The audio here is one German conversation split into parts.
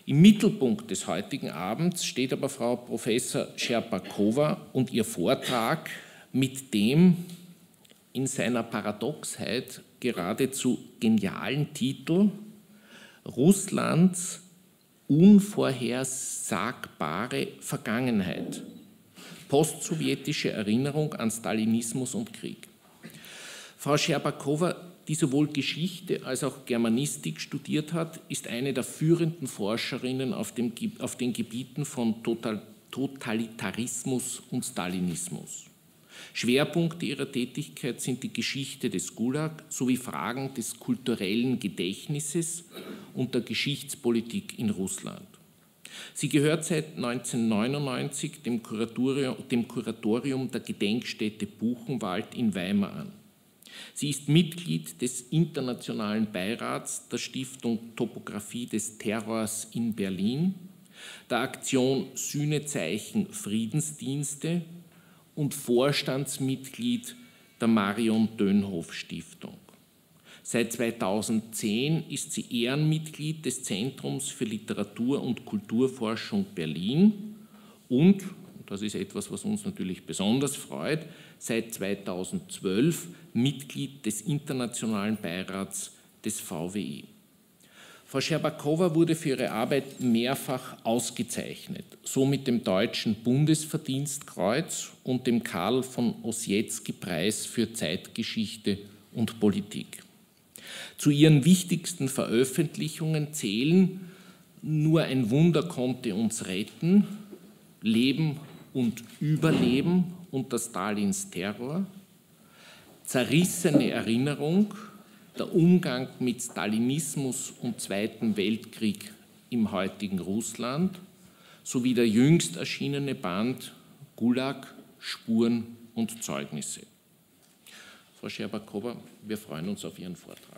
Im Mittelpunkt des heutigen Abends steht aber Frau Professor Scherbakowa und ihr Vortrag mit dem in seiner Paradoxheit geradezu genialen Titel Russlands unvorhersagbare Vergangenheit. Postsowjetische Erinnerung an Stalinismus und Krieg. Frau Scherbakowa, die sowohl Geschichte als auch Germanistik studiert hat, ist eine der führenden Forscherinnen auf den Gebieten von Totalitarismus und Stalinismus. Schwerpunkte ihrer Tätigkeit sind die Geschichte des Gulag sowie Fragen des kulturellen Gedächtnisses und der Geschichtspolitik in Russland. Sie gehört seit 1999 dem Kuratorium der Gedenkstätte Buchenwald in Weimar an. Sie ist Mitglied des Internationalen Beirats der Stiftung Topographie des Terrors in Berlin, der Aktion Sühnezeichen Friedensdienste und Vorstandsmitglied der Marion Dönhoff Stiftung. Seit 2010 ist sie Ehrenmitglied des Zentrums für Literatur- und Kulturforschung Berlin und, das ist etwas, was uns natürlich besonders freut, seit 2012 Mitglied des Internationalen Beirats des VWI. Frau Scherbakowa wurde für ihre Arbeit mehrfach ausgezeichnet, so mit dem Deutschen Bundesverdienstkreuz und dem Karl von Ossietzky-Preis für Zeitgeschichte und Politik. Zu ihren wichtigsten Veröffentlichungen zählen Nur ein Wunder konnte uns retten, Leben und Überleben unter Stalins Terror, Zerrissene Erinnerung, der Umgang mit Stalinismus und Zweiten Weltkrieg im heutigen Russland sowie der jüngst erschienene Band Gulag, Spuren und Zeugnisse. Frau Scherbakowa, wir freuen uns auf Ihren Vortrag.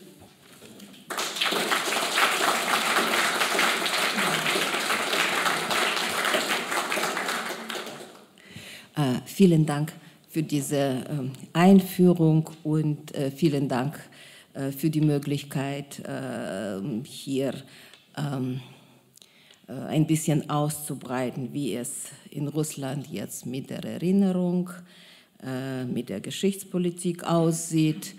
Vielen Dank für diese Einführung und vielen Dank für die Möglichkeit, hier ein bisschen auszubreiten, wie es in Russland jetzt mit der Erinnerung, mit der Geschichtspolitik aussieht.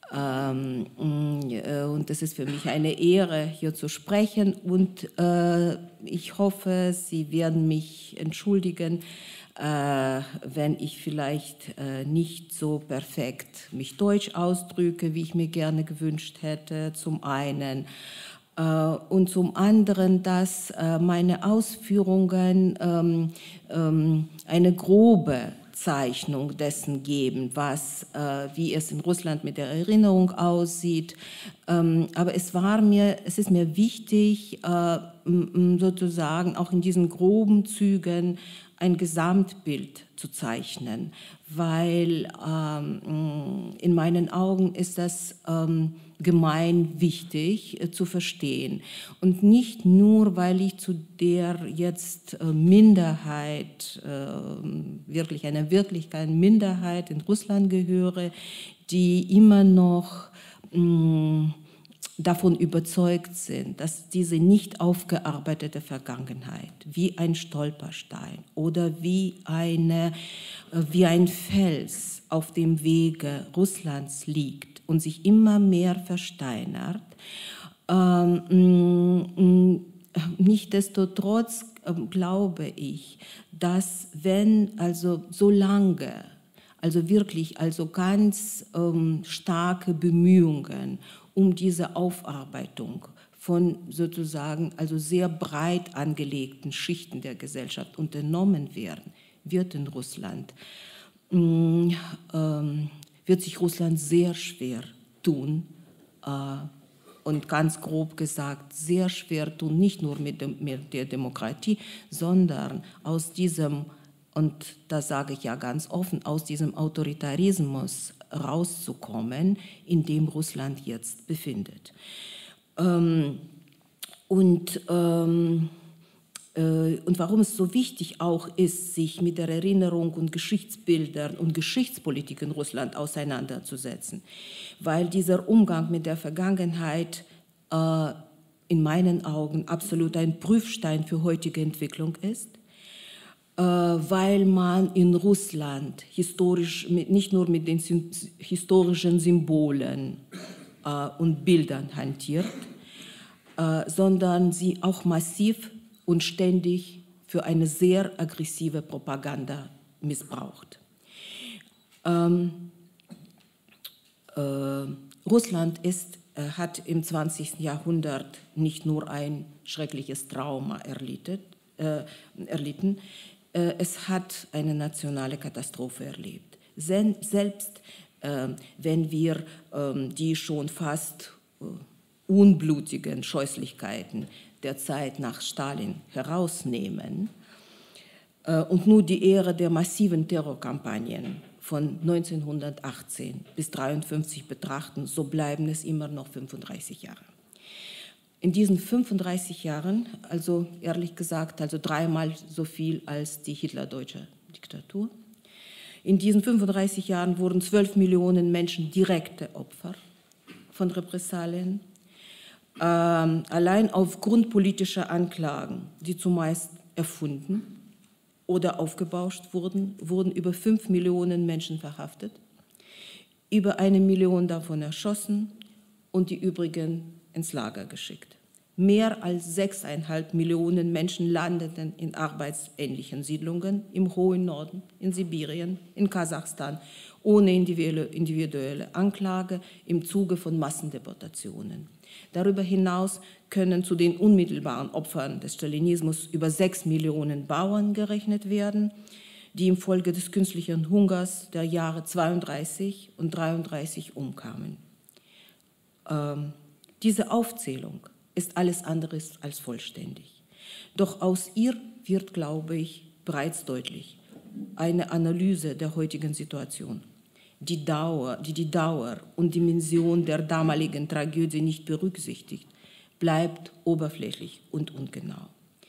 Und es ist für mich eine Ehre, hier zu sprechen. Und ich hoffe, Sie werden mich entschuldigen, wenn ich vielleicht nicht so perfekt mich deutsch ausdrücke, wie ich mir gerne gewünscht hätte, zum einen. Und zum anderen, dass meine Ausführungen eine grobe Zeichnung dessen geben, wie es in Russland mit der Erinnerung aussieht. Aber es ist mir wichtig, sozusagen auch in diesen groben Zügen ein Gesamtbild zu zeichnen, weil in meinen Augen ist das gemein wichtig zu verstehen. Und nicht nur, weil ich zu der jetzt Minderheit, wirklich einer wirklichen Minderheit in Russland gehöre, die immer noch davon überzeugt sind, dass diese nicht aufgearbeitete Vergangenheit wie ein Stolperstein oder wie ein Fels auf dem Wege Russlands liegt und sich immer mehr versteinert. Nichtsdestotrotz glaube ich, dass wenn also so lange, also wirklich ganz starke Bemühungen um diese Aufarbeitung von sozusagen also sehr breit angelegten Schichten der Gesellschaft unternommen werden, wird in Russland, wird sich Russland sehr schwer tun und ganz grob gesagt sehr schwer tun, nicht nur mit der Demokratie, sondern aus diesem, und das sage ich ja ganz offen, aus diesem Autoritarismus rauszukommen, in dem Russland jetzt befindet. Und warum es so wichtig auch ist, sich mit der Erinnerung und Geschichtsbildern und Geschichtspolitik in Russland auseinanderzusetzen, weil dieser Umgang mit der Vergangenheit in meinen Augen absolut ein Prüfstein für heutige Entwicklung ist, weil man in Russland historisch, nicht nur mit den historischen Symbolen und Bildern hantiert, sondern sie auch massiv und ständig für eine sehr aggressive Propaganda missbraucht. Russland hat im 20. Jahrhundert nicht nur ein schreckliches Trauma erlitten, es hat eine nationale Katastrophe erlebt. Selbst wenn wir die schon fast unblutigen Scheußlichkeiten der Zeit nach Stalin herausnehmen und nur die Ära der massiven Terrorkampagnen von 1918 bis 1953 betrachten, so bleiben es immer noch 35 Jahre. In diesen 35 Jahren, also ehrlich gesagt, also dreimal so viel als die hitler-deutsche Diktatur, in diesen 35 Jahren wurden 12 Millionen Menschen direkte Opfer von Repressalien. Allein aufgrund politischer Anklagen, die zumeist erfunden oder aufgebauscht wurden, wurden über 5 Millionen Menschen verhaftet, über 1 Million davon erschossen und die übrigen ins Lager geschickt. Mehr als 6,5 Millionen Menschen landeten in arbeitsähnlichen Siedlungen im hohen Norden, in Sibirien, in Kasachstan, ohne individuelle Anklage im Zuge von Massendeportationen. Darüber hinaus können zu den unmittelbaren Opfern des Stalinismus über 6 Millionen Bauern gerechnet werden, die infolge des künstlichen Hungers der Jahre 32 und 33 umkamen. Diese Aufzählung ist alles andere als vollständig. Doch aus ihr wird, glaube ich, bereits deutlich eine Analyse der heutigen Situation, die die Dauer und Dimension der damaligen Tragödie nicht berücksichtigt, bleibt oberflächlich und ungenau.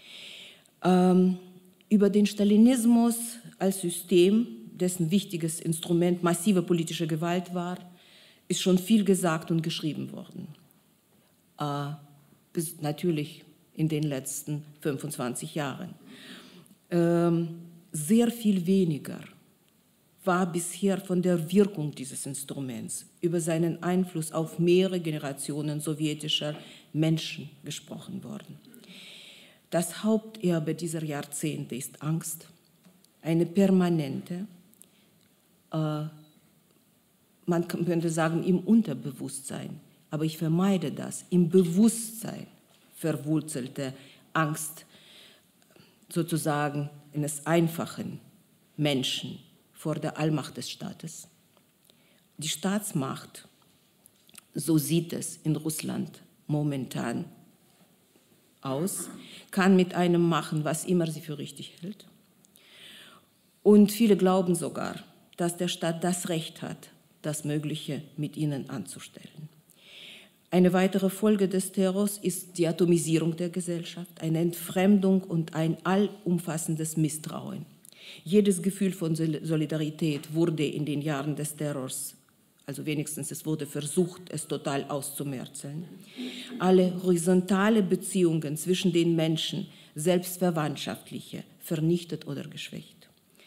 Über den Stalinismus als System, dessen wichtiges Instrument massive politische Gewalt war, ist schon viel gesagt und geschrieben worden. Natürlich in den letzten 25 Jahren. Sehr viel weniger war bisher von der Wirkung dieses Instruments über seinen Einfluss auf mehrere Generationen sowjetischer Menschen gesprochen worden. Das Haupterbe dieser Jahrzehnte ist Angst, eine permanente, man könnte sagen im Unterbewusstsein, aber ich vermeide das, im Bewusstsein verwurzelte Angst sozusagen eines einfachen Menschen vor der Allmacht des Staates. Die Staatsmacht, so sieht es in Russland momentan aus, kann mit einem machen, was immer sie für richtig hält. Und viele glauben sogar, dass der Staat das Recht hat, das Mögliche mit ihnen anzustellen. Eine weitere Folge des Terrors ist die Atomisierung der Gesellschaft, eine Entfremdung und ein allumfassendes Misstrauen. Jedes Gefühl von Solidarität wurde in den Jahren des Terrors, also wenigstens es wurde versucht, es total auszumerzeln. Alle horizontale Beziehungen zwischen den Menschen, selbst verwandtschaftliche, vernichtet oder geschwächt.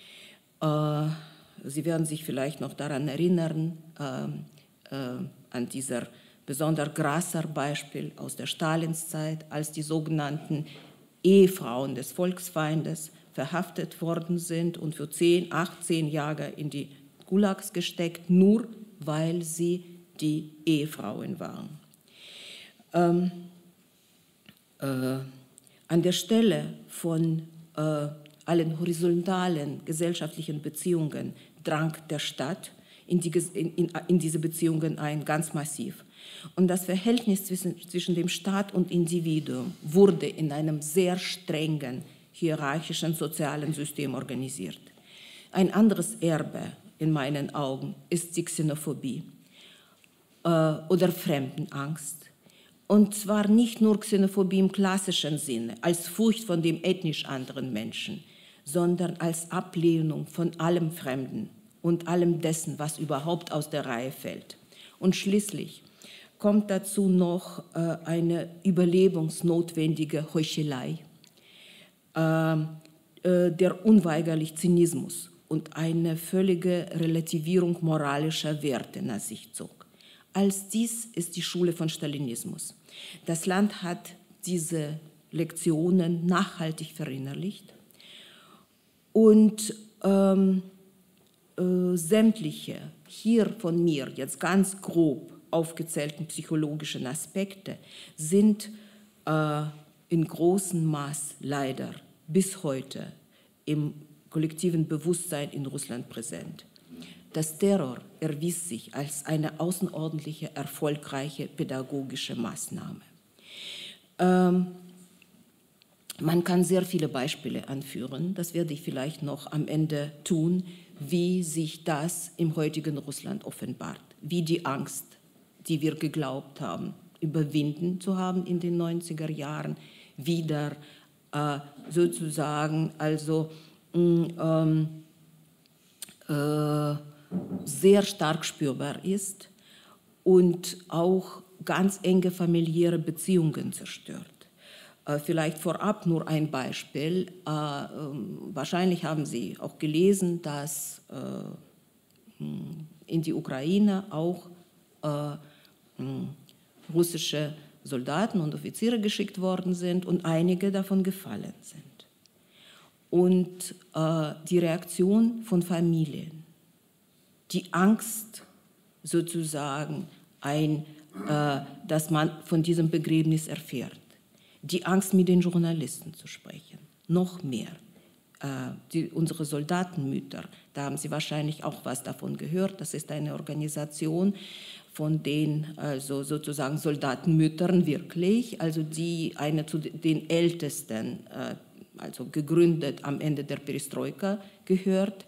Sie werden sich vielleicht noch daran erinnern, an dieser besonders Grasser Beispiel aus der Stalinszeit, als die sogenannten Ehefrauen des Volksfeindes verhaftet worden sind und für 10, 18 Jahre in die Gulags gesteckt, nur weil sie die Ehefrauen waren. An der Stelle von allen horizontalen gesellschaftlichen Beziehungen drang der Staat in diese Beziehungen ein, ganz massiv. Und das Verhältnis zwischen dem Staat und Individuum wurde in einem sehr strengen, hierarchischen sozialen System organisiert. Ein anderes Erbe in meinen Augen ist die Xenophobie oder Fremdenangst. Und zwar nicht nur Xenophobie im klassischen Sinne, als Furcht vor dem ethnisch anderen Menschen, sondern als Ablehnung von allem Fremden und allem dessen, was überhaupt aus der Reihe fällt. Und schließlich kommt dazu noch eine überlebensnotwendige Heuchelei, der unweigerliche Zynismus und eine völlige Relativierung moralischer Werte nach sich zog. Als dies ist die Schule von Stalinismus. Das Land hat diese Lektionen nachhaltig verinnerlicht und sämtliche hier von mir jetzt ganz grob aufgezählten psychologischen Aspekte sind in großem Maß leider bis heute im kollektiven Bewusstsein in Russland präsent. Das Terror erwies sich als eine außerordentliche erfolgreiche pädagogische Maßnahme. Man kann sehr viele Beispiele anführen, das werde ich vielleicht noch am Ende tun, wie sich das im heutigen Russland offenbart, wie die Angst, die wir geglaubt haben, überwinden zu haben in den 90er Jahren, wieder sozusagen also sehr stark spürbar ist und auch ganz enge familiäre Beziehungen zerstört. Vielleicht vorab nur ein Beispiel. Wahrscheinlich haben Sie auch gelesen, dass in die Ukraine auch russische Soldaten und Offiziere geschickt worden sind und einige davon gefallen sind. Und die Reaktion von Familien, die Angst sozusagen, dass man von diesem Begräbnis erfährt, die Angst, mit den Journalisten zu sprechen, noch mehr. Unsere Soldatenmütter, da haben Sie wahrscheinlich auch was davon gehört, das ist eine Organisation von den also sozusagen Soldatenmüttern wirklich, also eine zu den ältesten, also gegründet am Ende der Perestroika gehört,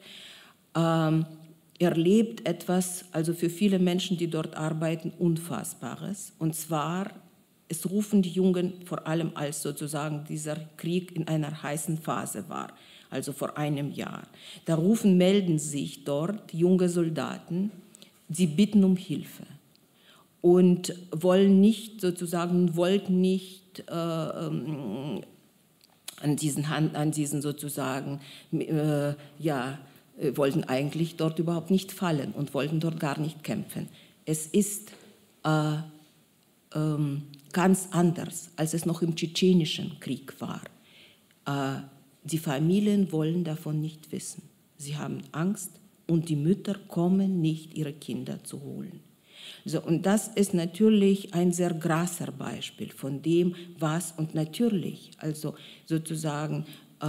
erlebt etwas, also für viele Menschen, die dort arbeiten, Unfassbares. Und zwar, es rufen die Jungen vor allem, als sozusagen dieser Krieg in einer heißen Phase war, also vor einem Jahr. Da melden sich dort junge Soldaten, sie bitten um Hilfe und wollten nicht wollten eigentlich dort überhaupt nicht fallen und wollten dort gar nicht kämpfen. Es ist ganz anders, als es noch im tschetschenischen Krieg war. Die Familien wollen davon nicht wissen. Sie haben Angst und die Mütter kommen nicht, ihre Kinder zu holen. So, und das ist natürlich ein sehr grasser Beispiel von dem, was, und natürlich, also sozusagen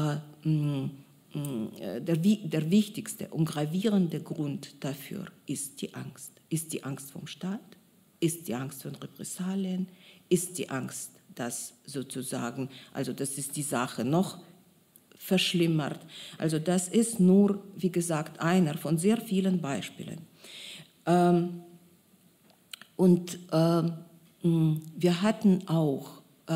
der wichtigste und gravierende Grund dafür ist die Angst. Ist die Angst vom Staat? Ist die Angst von Repressalien? Ist die Angst, dass sozusagen, also das ist die Sache noch verschlimmert. Also das ist nur, wie gesagt, einer von sehr vielen Beispielen. Wir hatten auch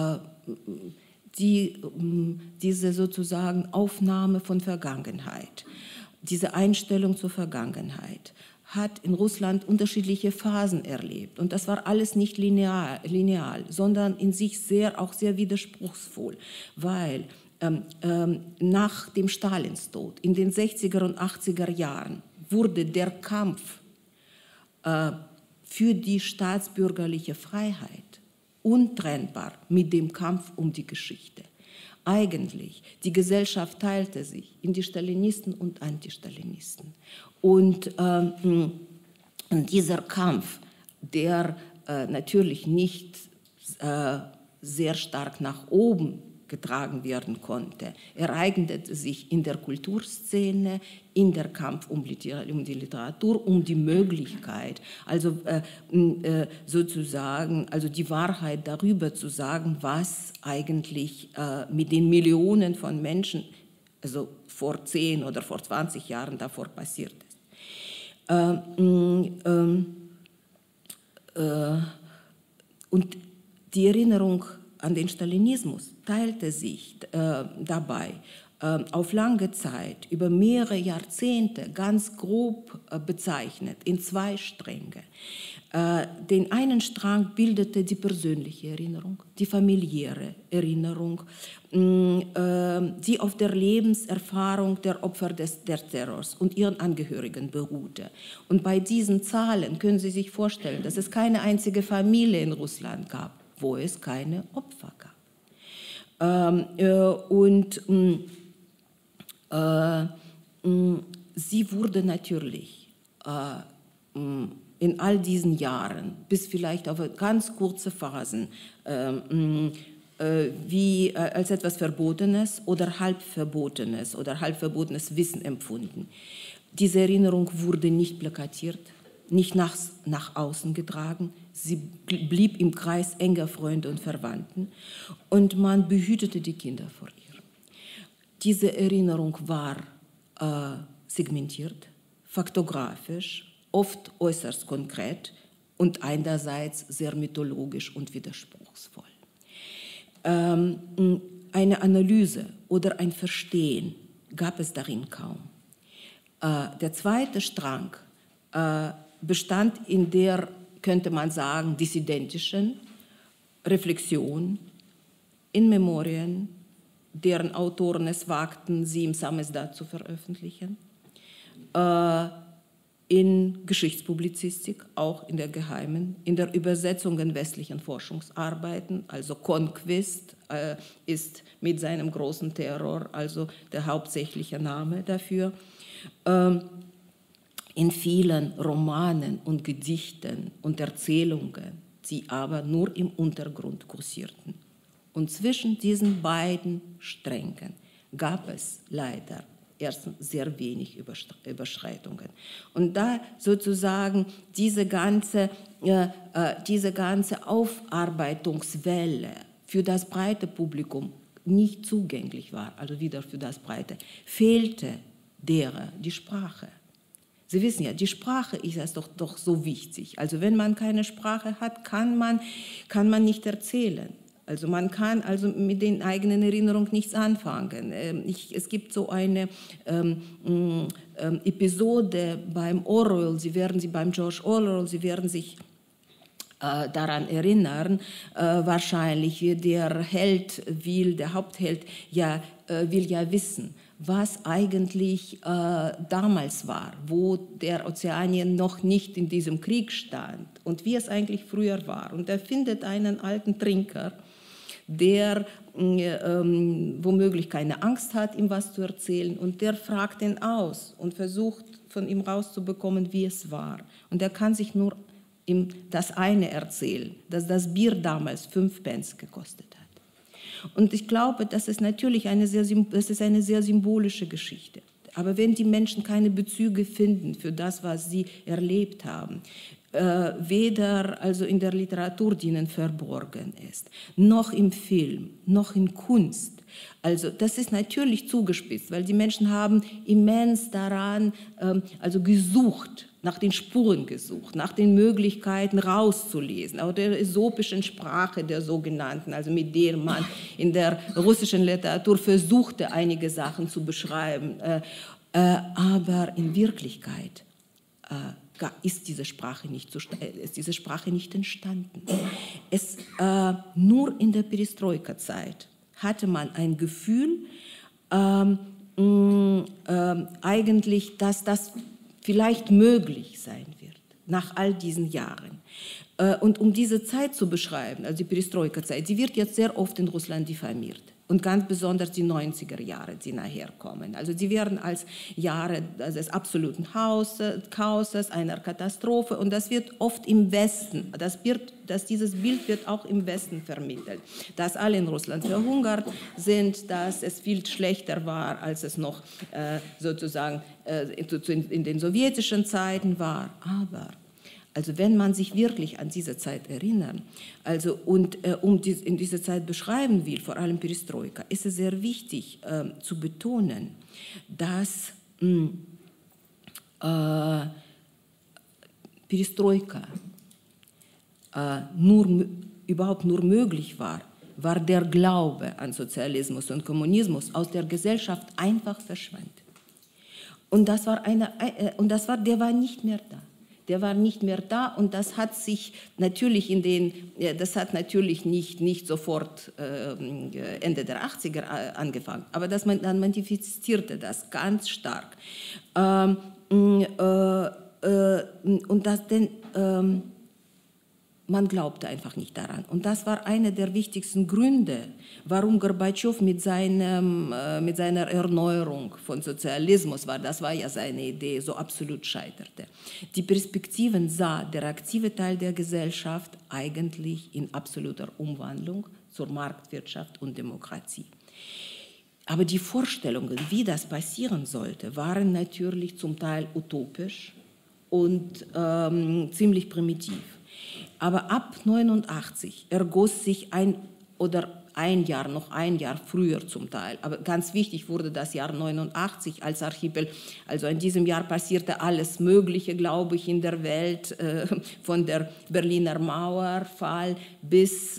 diese sozusagen Aufnahme von Vergangenheit, diese Einstellung zur Vergangenheit hat in Russland unterschiedliche Phasen erlebt. Und das war alles nicht lineal, sondern in sich auch sehr widerspruchsvoll, weil nach dem Stalins-Tod in den 60er und 80er Jahren wurde der Kampf für die staatsbürgerliche Freiheit untrennbar mit dem Kampf um die Geschichte. Eigentlich, die Gesellschaft teilte sich in die Stalinisten und Antistalinisten. Und dieser Kampf, der natürlich nicht sehr stark nach oben getragen werden konnte, ereignete sich in der Kulturszene, in der Kampf um die Literatur, um die Möglichkeit, also sozusagen, also die Wahrheit darüber zu sagen, was eigentlich mit den Millionen von Menschen, also vor 10 oder vor 20 Jahren davor passiert ist. Und die Erinnerung an den Stalinismus teilte sich dabei auf lange Zeit, über mehrere Jahrzehnte, ganz grob bezeichnet, in zwei Stränge. Den einen Strang bildete die persönliche Erinnerung, die familiäre Erinnerung, die auf der Lebenserfahrung der Opfer des Terrors und ihren Angehörigen beruhte. Und bei diesen Zahlen können Sie sich vorstellen, dass es keine einzige Familie in Russland gab, wo es keine Opfer gab. Sie wurde natürlich in all diesen Jahren, bis vielleicht auf ganz kurze Phasen, wie als etwas Verbotenes oder halbverbotenes Wissen empfunden. Diese Erinnerung wurde nicht plakatiert, nicht nach außen getragen. Sie blieb im Kreis enger Freunde und Verwandten und man behütete die Kinder vor ihr. Diese Erinnerung war segmentiert, faktografisch, oft äußerst konkret und einerseits sehr mythologisch und widerspruchsvoll. Eine Analyse oder ein Verstehen gab es darin kaum. Der zweite Strang bestand in der, könnte man sagen, dissidentischen Reflexion in Memorien, deren Autoren es wagten, sie im Samizdat zu veröffentlichen, in Geschichtspublizistik, auch in der geheimen, in der Übersetzung in westlichen Forschungsarbeiten, also Conquist ist mit seinem großen Terror also der hauptsächliche Name dafür, in vielen Romanen und Gedichten und Erzählungen, die aber nur im Untergrund kursierten. Und zwischen diesen beiden Strängen gab es leider erstens sehr wenig Überschreitungen. Und da sozusagen diese ganze Aufarbeitungswelle für das breite Publikum nicht zugänglich war, also wieder für das Breite, fehlte die Sprache. Sie wissen ja, die Sprache ist es doch so wichtig. Also wenn man keine Sprache hat, kann man nicht erzählen. Also man kann also mit den eigenen Erinnerungen nichts anfangen. Es gibt so eine Episode beim Orwell, beim George Orwell, Sie werden sich daran erinnern, wahrscheinlich der Hauptheld will ja wissen, was eigentlich damals war, wo der Ozeanien noch nicht in diesem Krieg stand und wie es eigentlich früher war. Und er findet einen alten Trinker, der womöglich keine Angst hat, ihm was zu erzählen, und der fragt ihn aus und versucht von ihm rauszubekommen, wie es war. Und er kann sich nur das eine erzählen, dass das Bier damals 5 Pence gekostet hat. Und ich glaube, das ist natürlich eine sehr symbolische Geschichte. Aber wenn die Menschen keine Bezüge finden für das, was sie erlebt haben, weder also in der Literatur, die ihnen verborgen ist, noch im Film, noch in Kunst. Also das ist natürlich zugespitzt, weil die Menschen haben immens daran gesucht, nach den Spuren gesucht, nach den Möglichkeiten rauszulesen, auch der äsopischen Sprache der sogenannten, also mit der man in der russischen Literatur versuchte, einige Sachen zu beschreiben. Aber in Wirklichkeit ist diese Sprache nicht entstanden. Nur in der Perestroika-Zeit hatte man ein Gefühl, eigentlich, dass das vielleicht möglich sein wird, nach all diesen Jahren. Und um diese Zeit zu beschreiben, also die Perestroika-Zeit, sie wird jetzt sehr oft in Russland diffamiert. Und ganz besonders die 90er Jahre, die nachher kommen. Also sie werden als Jahre des absoluten Chaoses, einer Katastrophe, und das wird oft im Westen, dieses Bild wird auch im Westen vermittelt, dass alle in Russland verhungert sind, dass es viel schlechter war, als es noch sozusagen in den sowjetischen Zeiten war. Aber also wenn man sich wirklich an diese Zeit erinnert, in diese Zeit beschreiben will, vor allem Perestroika, ist es sehr wichtig zu betonen, dass Perestroika überhaupt nur möglich war, war der Glaube an Sozialismus und Kommunismus aus der Gesellschaft einfach verschwand. Und der war nicht mehr da. Der war nicht mehr da und das hat sich natürlich nicht sofort Ende der 80er angefangen, aber man manifestierte das ganz stark. Man glaubte einfach nicht daran. Und das war einer der wichtigsten Gründe, warum Gorbatschow mit seiner Erneuerung von Sozialismus, das war ja seine Idee, so absolut scheiterte. Die Perspektiven sah der aktive Teil der Gesellschaft eigentlich in absoluter Umwandlung zur Marktwirtschaft und Demokratie. Aber die Vorstellungen, wie das passieren sollte, waren natürlich zum Teil utopisch und ziemlich primitiv. Aber ab 1989 ergoss sich noch ein Jahr früher zum Teil, aber ganz wichtig wurde das Jahr 1989 als Archipel, also in diesem Jahr passierte alles Mögliche, glaube ich, in der Welt, von der Berliner Mauerfall bis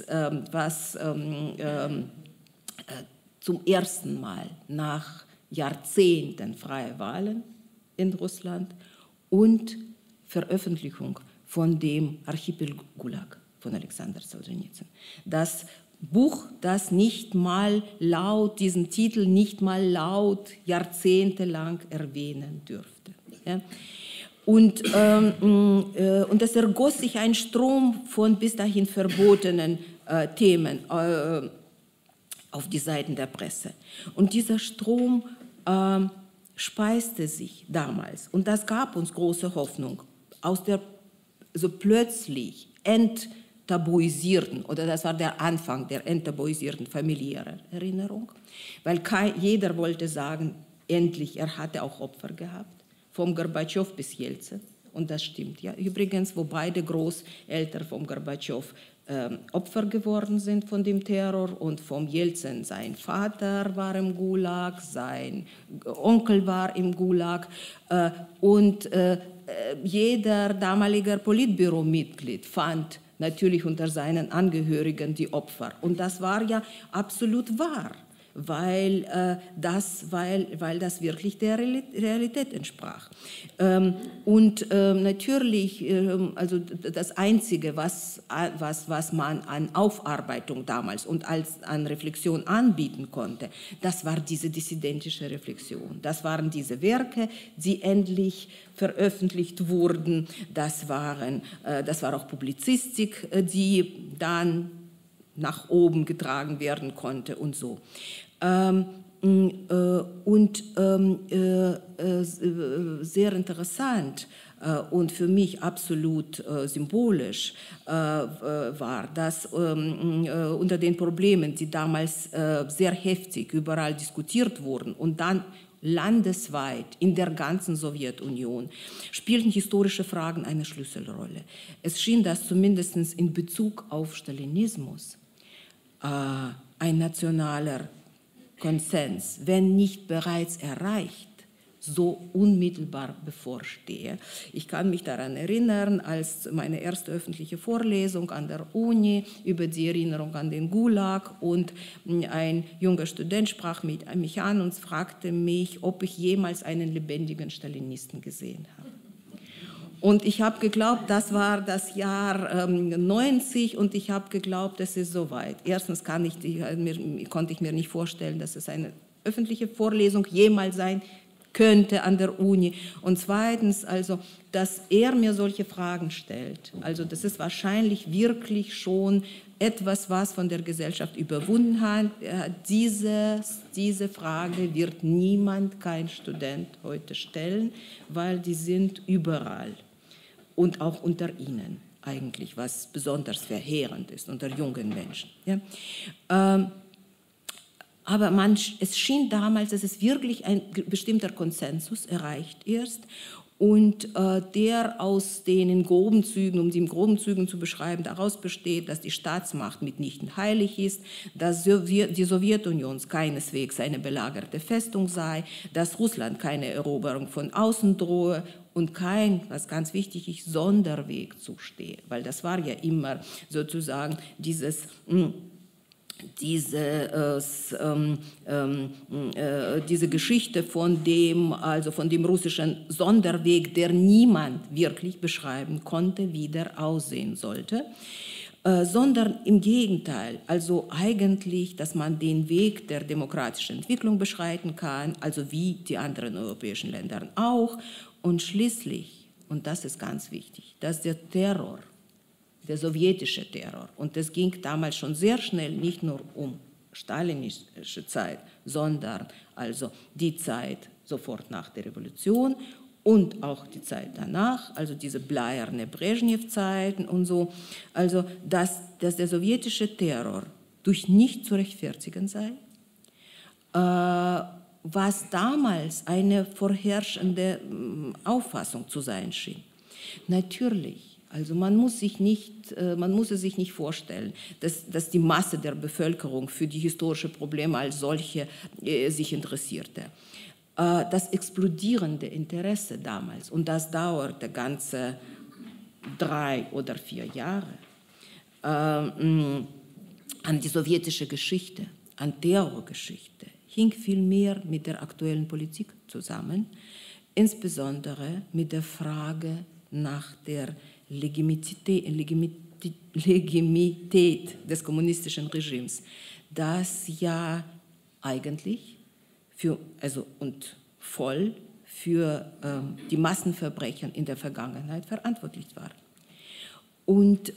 zum ersten Mal nach Jahrzehnten freie Wahlen in Russland und Veröffentlichung von dem Archipel Gulag von Alexander Solzhenitsyn. Das Buch, das diesen Titel nicht mal laut jahrzehntelang erwähnen dürfte. Ja? Und es ergoss sich ein Strom von bis dahin verbotenen Themen auf die Seiten der Presse. Und dieser Strom speiste sich damals, und das gab uns große Hoffnung, aus der so plötzlich enttabuisierten, oder das war der Anfang der enttabuisierten familiären Erinnerung, weil jeder wollte sagen, endlich, er hatte auch Opfer gehabt, vom Gorbatschow bis Jelzin, und das stimmt ja übrigens, wo beide Großeltern vom Gorbatschow Opfer geworden sind von dem Terror, und vom Jelzin, sein Vater war im Gulag, sein Onkel war im Gulag, und jeder damalige Politbüro-Mitglied fand natürlich unter seinen Angehörigen die Opfer. Und das war ja absolut wahr, weil das wirklich der Realität entsprach. Natürlich, also das Einzige, was man an Aufarbeitung damals und an Reflexion anbieten konnte, das war diese dissidentische Reflexion. Das waren diese Werke, die endlich veröffentlicht wurden. Das war auch Publizistik, die dann nach oben getragen werden konnte und so. Sehr interessant und für mich absolut symbolisch war, dass unter den Problemen, die damals sehr heftig überall diskutiert wurden und dann landesweit in der ganzen Sowjetunion, spielten historische Fragen eine Schlüsselrolle. Es schien, dass zumindest in Bezug auf Stalinismus ein nationaler Konsens, wenn nicht bereits erreicht, so unmittelbar bevorstehe. Ich kann mich daran erinnern, als meine erste öffentliche Vorlesung an der Uni über die Erinnerung an den Gulag, und ein junger Student sprach mich an und fragte mich, ob ich jemals einen lebendigen Stalinisten gesehen habe. Und ich habe geglaubt, das war das Jahr 90, und ich habe geglaubt, es ist soweit. Erstens konnte ich mir nicht vorstellen, dass es eine öffentliche Vorlesung jemals sein könnte an der Uni. Und zweitens, also, dass er mir solche Fragen stellt. Also das ist wahrscheinlich wirklich schon etwas, was von der Gesellschaft überwunden hat. Diese Frage wird kein Student heute stellen, weil die sind überall. Und auch unter ihnen eigentlich, was besonders verheerend ist, unter jungen Menschen. Ja? Aber es schien damals, dass es wirklich ein bestimmter Konsensus erreicht ist, und der aus den in groben Zügen, um sie in groben Zügen zu beschreiben, daraus besteht, dass die Staatsmacht mitnichten heilig ist, dass die Sowjetunion keineswegs eine belagerte Festung sei, dass Russland keine Eroberung von außen drohe und kein, was ganz wichtig ist, Sonderweg zustehe, weil das war ja immer sozusagen diese Geschichte von dem russischen Sonderweg, der niemand wirklich beschreiben konnte, wie der aussehen sollte, sondern im Gegenteil, also eigentlich, dass man den Weg der demokratischen Entwicklung beschreiten kann, also wie die anderen europäischen Länder auch, und schließlich, und das ist ganz wichtig, dass der Terror, der sowjetische Terror, und es ging damals schon sehr schnell nicht nur um stalinische Zeit, sondern also die Zeit sofort nach der Revolution und auch die Zeit danach, also diese bleierne Brezhnev-Zeiten und so, also dass der sowjetische Terror durch nicht zu rechtfertigen sei, was damals eine vorherrschende Auffassung zu sein schien. Natürlich. Also man muss es sich nicht vorstellen, dass die Masse der Bevölkerung für die historischen Probleme als solche sich interessierte. Das explodierende Interesse damals, und das dauerte ganze 3 oder 4 Jahre, an die sowjetische Geschichte, an Terrorgeschichte, hing vielmehr mit der aktuellen Politik zusammen, insbesondere mit der Frage nach der Legitimität des kommunistischen Regimes, das ja eigentlich voll für die Massenverbrechen in der Vergangenheit verantwortlich war. Und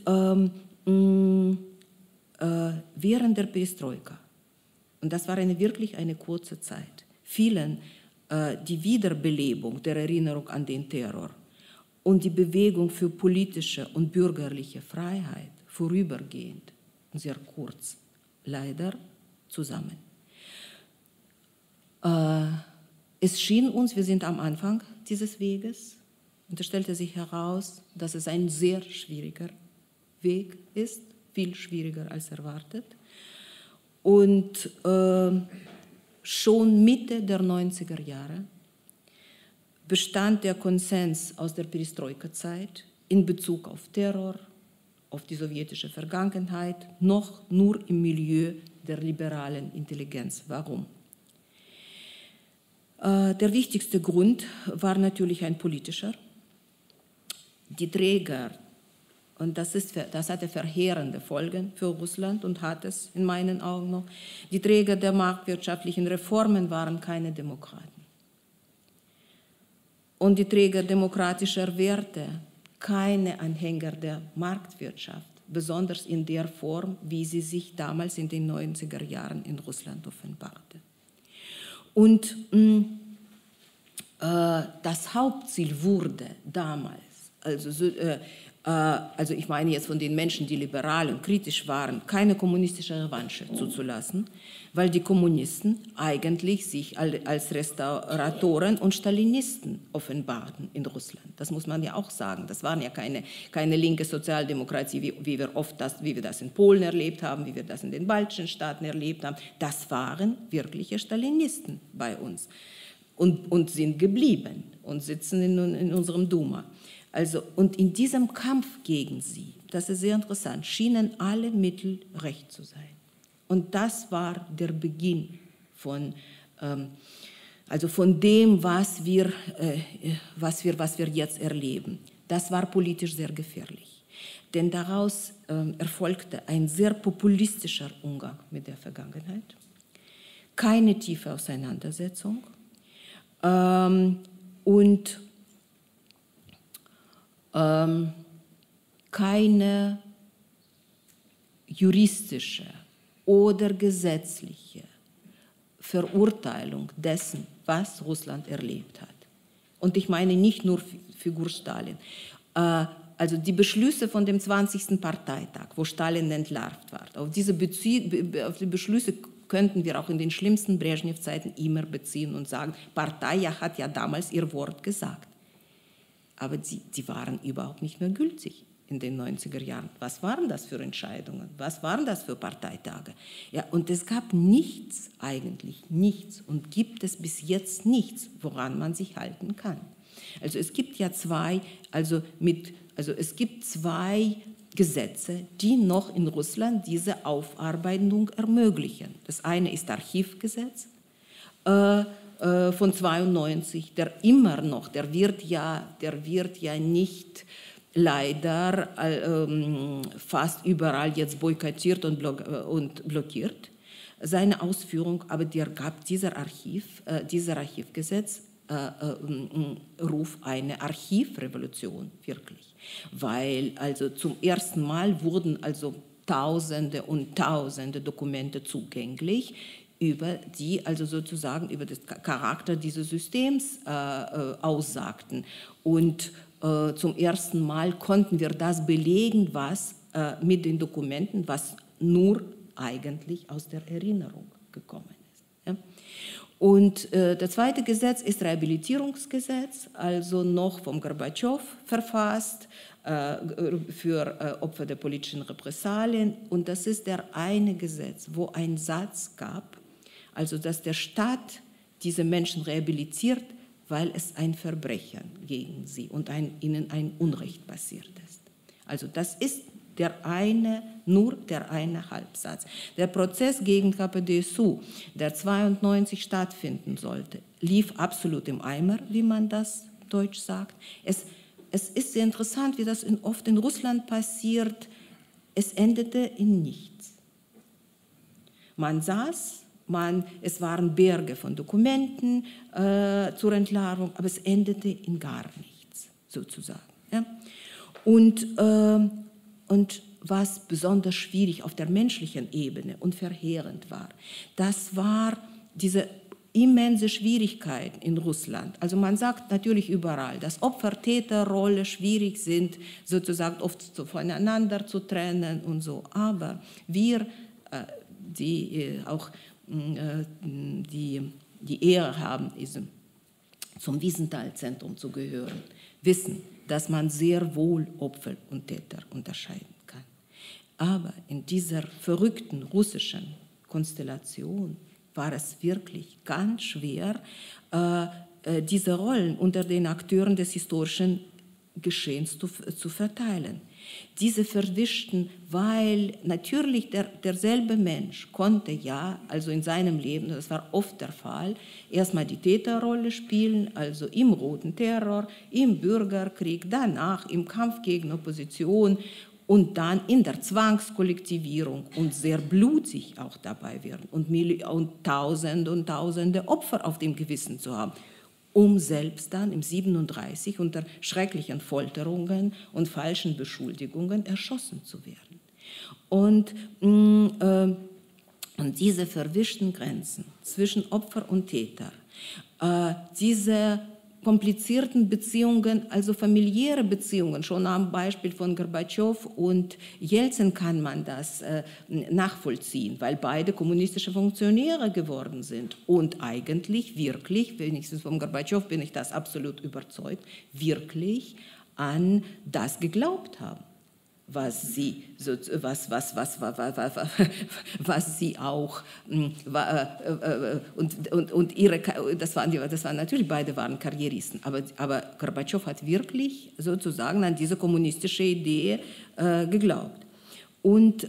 während der Perestroika, und das war wirklich eine kurze Zeit, fielen die Wiederbelebung der Erinnerung an den Terror und die Bewegung für politische und bürgerliche Freiheit vorübergehend und sehr kurz leider zusammen. Es schien uns, wir sind am Anfang dieses Weges, und es stellte sich heraus, dass es ein sehr schwieriger Weg ist, viel schwieriger als erwartet. Und schon Mitte der 90er Jahre bestand der Konsens aus der Perestroika-Zeit in Bezug auf Terror, auf die sowjetische Vergangenheit, noch nur im Milieu der liberalen Intelligenz. Warum? Der wichtigste Grund war natürlich ein politischer. Die Träger, und das hatte verheerende Folgen für Russland und hat es in meinen Augen noch, die Träger der marktwirtschaftlichen Reformen waren keine Demokraten. Und die Träger demokratischer Werte, keine Anhänger der Marktwirtschaft, besonders in der Form, wie sie sich damals in den 90er Jahren in Russland offenbarte. Und das Hauptziel wurde damals, also ich meine jetzt von den Menschen, die liberal und kritisch waren, keine kommunistische Revanche zuzulassen, weil die Kommunisten eigentlich sich als Restauratoren und Stalinisten offenbarten in Russland. Das muss man ja auch sagen. Das waren ja keine linke Sozialdemokratie, wie wir das in Polen erlebt haben, wie wir das in den baltischen Staaten erlebt haben. Das waren wirkliche Stalinisten bei uns und sind geblieben und sitzen in unserem Duma. Also, und in diesem Kampf gegen sie, das ist sehr interessant, schienen alle Mittel recht zu sein. Und das war der Beginn von dem, was wir jetzt erleben. Das war politisch sehr gefährlich. Denn daraus erfolgte ein sehr populistischer Umgang mit der Vergangenheit, keine tiefe Auseinandersetzung und keine juristische oder gesetzliche Verurteilung dessen, was Russland erlebt hat. Und ich meine nicht nur Figur Stalin. Also die Beschlüsse von dem 20. Parteitag, wo Stalin entlarvt war, auf die Beschlüsse könnten wir auch in den schlimmsten Brezhnev-Zeiten immer beziehen und sagen, Partei hat ja damals ihr Wort gesagt. Aber die waren überhaupt nicht mehr gültig in den 90er Jahren. Was waren das für Entscheidungen? Was waren das für Parteitage? Ja, und es gab nichts, eigentlich nichts, und gibt es bis jetzt nichts, woran man sich halten kann. Also es gibt ja zwei Gesetze, die noch in Russland diese Aufarbeitung ermöglichen. Das eine ist Archivgesetz von 92, der immer noch, der wird ja nicht leider fast überall jetzt boykottiert und blockiert, seine Ausführung, aber dieser Archivgesetz ruft eine Archivrevolution wirklich, weil also zum ersten Mal wurden also Tausende und Tausende Dokumente zugänglich, über die also sozusagen über den Charakter dieses Systems aussagten. Und zum ersten Mal konnten wir das belegen, was mit den Dokumenten, was nur eigentlich aus der Erinnerung gekommen ist. Ja? Und das zweite Gesetz ist Rehabilitierungsgesetz, also noch vom Gorbatschow verfasst für Opfer der politischen Repressalien. Und das ist der eine Gesetz, wo ein Satz gab, also dass der Staat diese Menschen rehabilitiert, weil es ein Verbrechen gegen sie und ihnen ein Unrecht passiert ist. Also das ist nur der eine Halbsatz. Der Prozess gegen KPDSU, der 1992 stattfinden sollte, lief absolut im Eimer, wie man das deutsch sagt. Es ist sehr interessant, wie das oft in Russland passiert. Es endete in nichts. Man saß, es waren Berge von Dokumenten zur Entlarvung, aber es endete in gar nichts, sozusagen. Ja? Und was besonders schwierig auf der menschlichen Ebene und verheerend war, das war diese immense Schwierigkeit in Russland. Also man sagt natürlich überall, dass Opfer-Täter-Rolle schwierig sind, sozusagen oft voneinander zu trennen und so. Aber wir, die auch die Ehre haben, zum Wiesenthal-Zentrum zu gehören, wissen, dass man sehr wohl Opfer und Täter unterscheiden kann. Aber in dieser verrückten russischen Konstellation war es wirklich ganz schwer, diese Rollen unter den Akteuren des historischen Geschehens zu verteilen. Diese verwischten, weil natürlich derselbe Mensch konnte ja, also in seinem Leben, das war oft der Fall, erstmal die Täterrolle spielen, also im Roten Terror, im Bürgerkrieg, danach im Kampf gegen Opposition und dann in der Zwangskollektivierung und sehr blutig auch dabei werden und Tausende Opfer auf dem Gewissen zu haben, um selbst dann im 37 unter schrecklichen Folterungen und falschen Beschuldigungen erschossen zu werden. Und diese verwischten Grenzen zwischen Opfer und Täter, diese komplizierten Beziehungen, also familiäre Beziehungen, schon am Beispiel von Gorbatschow und Jelzin kann man das nachvollziehen, weil beide kommunistische Funktionäre geworden sind und eigentlich wirklich, wenigstens von Gorbatschow bin ich das absolut überzeugt, wirklich an das geglaubt haben, was sie auch und ihre, das waren natürlich, beide waren Karrieristen, aber Gorbatschow hat wirklich sozusagen an diese kommunistische Idee geglaubt. Und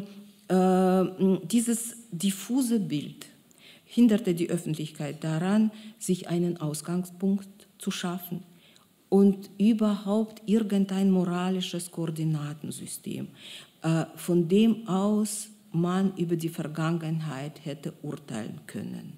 dieses diffuse Bild hinderte die Öffentlichkeit daran, sich einen Ausgangspunkt zu schaffen und überhaupt irgendein moralisches Koordinatensystem, von dem aus man über die Vergangenheit hätte urteilen können.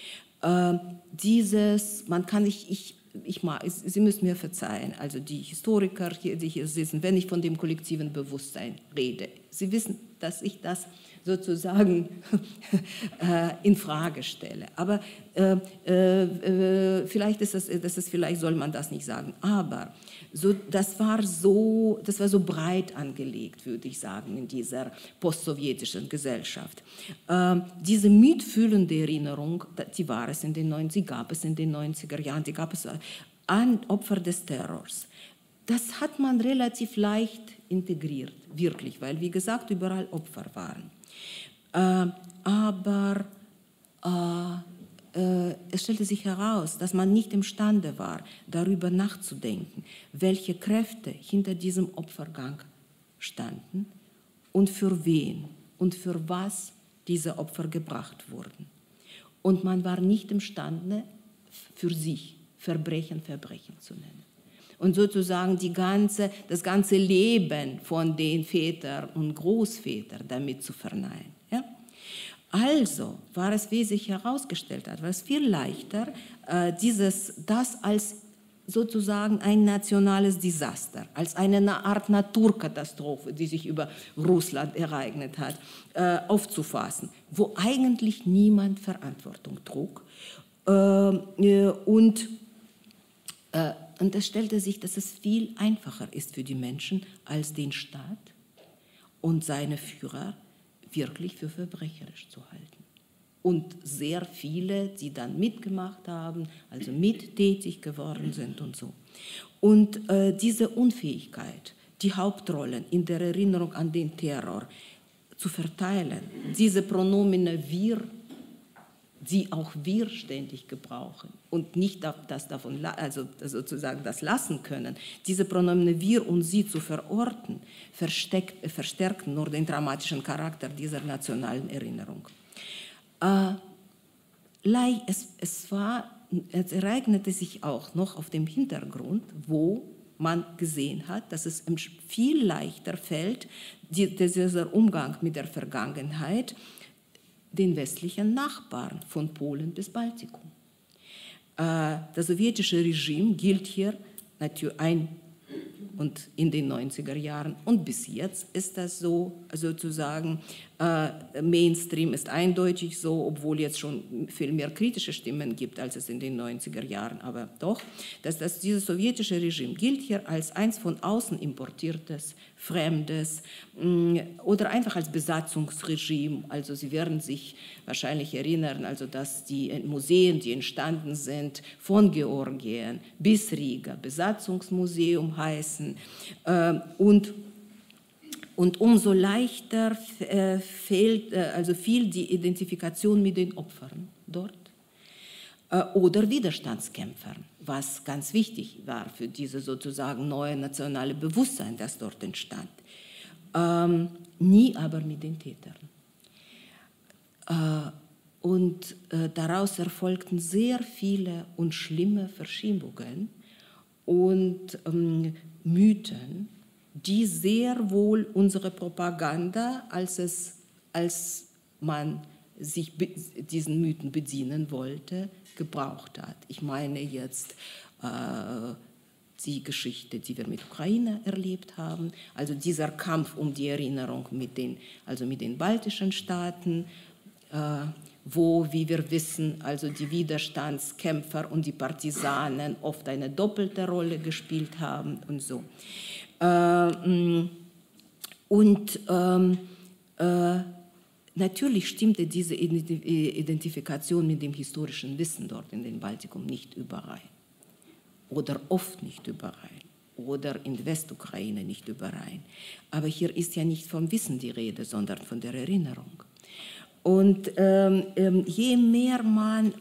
Sie müssen mir verzeihen, also die Historiker, die hier sitzen, wenn ich von dem kollektiven Bewusstsein rede, Sie wissen, dass ich das sozusagen in Frage stelle. Aber vielleicht soll man das nicht sagen. Aber das war so breit angelegt, würde ich sagen, in dieser postsowjetischen Gesellschaft. Diese mitfühlende Erinnerung, die gab es in den 90er Jahren, die gab es an Opfer des Terrors. Das hat man relativ leicht integriert, wirklich, weil, wie gesagt, überall Opfer waren. Aber es stellte sich heraus, dass man nicht imstande war, darüber nachzudenken, welche Kräfte hinter diesem Opfergang standen und für wen und für was diese Opfer gebracht wurden. Und man war nicht imstande, für sich Verbrechen zu nennen. Und sozusagen das ganze Leben von den Vätern und Großvätern damit zu verneinen. Ja? Also war es, wie sich herausgestellt hat, war es viel leichter, das als sozusagen ein nationales Desaster, als eine Art Naturkatastrophe, die sich über Russland ereignet hat, aufzufassen, wo eigentlich niemand Verantwortung trug. Und es stellte sich, dass es viel einfacher ist für die Menschen, als den Staat und seine Führer wirklich für verbrecherisch zu halten. Und sehr viele, die dann mitgemacht haben, also mittätig geworden sind und so. Und diese Unfähigkeit, die Hauptrollen in der Erinnerung an den Terror zu verteilen, diese Pronomene wir, die auch wir ständig gebrauchen und nicht das davon, also sozusagen das lassen können, diese Pronomene wir und sie zu verorten, verstärkten nur den dramatischen Charakter dieser nationalen Erinnerung. Es ereignete sich auch noch auf dem Hintergrund, wo man gesehen hat, dass es viel leichter fällt, dieser Umgang mit der Vergangenheit, den westlichen Nachbarn von Polen bis Baltikum. Das sowjetische Regime gilt hier natürlich und in den 90er Jahren und bis jetzt ist das so, sozusagen Mainstream ist eindeutig so, obwohl jetzt schon viel mehr kritische Stimmen gibt, als es in den 90er Jahren, aber doch, dass dieses sowjetische Regime gilt hier als eins von außen importiertes, fremdes oder einfach als Besatzungsregime. Also Sie werden sich wahrscheinlich erinnern, also dass die Museen, die entstanden sind, von Georgien bis Riga, Besatzungsmuseum heißen und umso leichter fiel die Identifikation mit den Opfern dort oder Widerstandskämpfern, was ganz wichtig war für dieses sozusagen neue nationale Bewusstsein, das dort entstand. Nie aber mit den Tätern. Und daraus erfolgten sehr viele und schlimme Verschiebungen und Mythen, die sehr wohl unsere Propaganda, als man sich diesen Mythen bedienen wollte, gebraucht hat. Ich meine jetzt die Geschichte, die wir mit Ukraine erlebt haben, also dieser Kampf um die Erinnerung mit den baltischen Staaten, wo, wie wir wissen, also die Widerstandskämpfer und die Partisanen oft eine doppelte Rolle gespielt haben und so. Natürlich stimmte diese Identifikation mit dem historischen Wissen dort in den Baltikum nicht überein oder oft nicht überein oder in Westukraine nicht überein. Aber hier ist ja nicht vom Wissen die Rede, sondern von der Erinnerung. Und je mehr man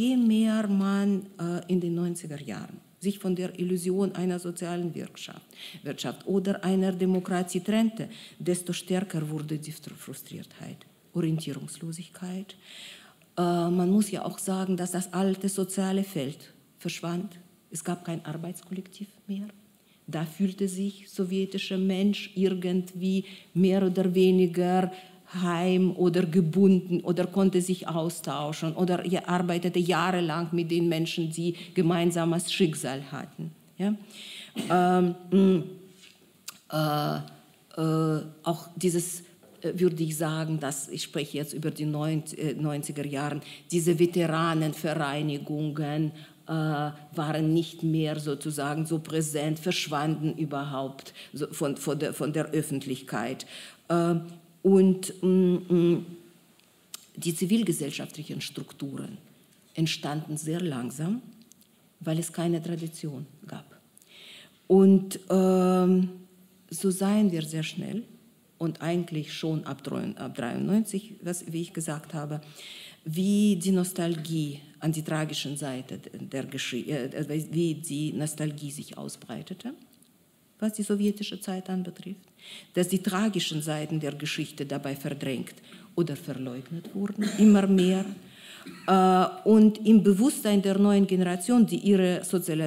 in den 90er Jahren sich von der Illusion einer sozialen Wirtschaft oder einer Demokratie trennte, desto stärker wurde die Frustriertheit, Orientierungslosigkeit. Man muss ja auch sagen, dass das alte soziale Feld verschwand. Es gab kein Arbeitskollektiv mehr. Da fühlte sich sowjetischer Mensch irgendwie mehr oder weniger heim oder gebunden oder konnte sich austauschen oder arbeitete jahrelang mit den Menschen, die gemeinsames Schicksal hatten. Ja? Auch dieses, würde ich sagen, ich spreche jetzt über die 90er Jahre, diese Veteranenvereinigungen waren nicht mehr sozusagen so präsent, verschwanden überhaupt von der Öffentlichkeit. Und die zivilgesellschaftlichen Strukturen entstanden sehr langsam, weil es keine Tradition gab. Und so seien wir sehr schnell und eigentlich schon ab 1993, wie ich gesagt habe, wie die Nostalgie an die tragischen Seite der Geschichte, wie die Nostalgie sich ausbreitete was die sowjetische Zeit anbetrifft, dass die tragischen Seiten der Geschichte dabei verdrängt oder verleugnet wurden, immer mehr. Und im Bewusstsein der neuen Generation, die ihre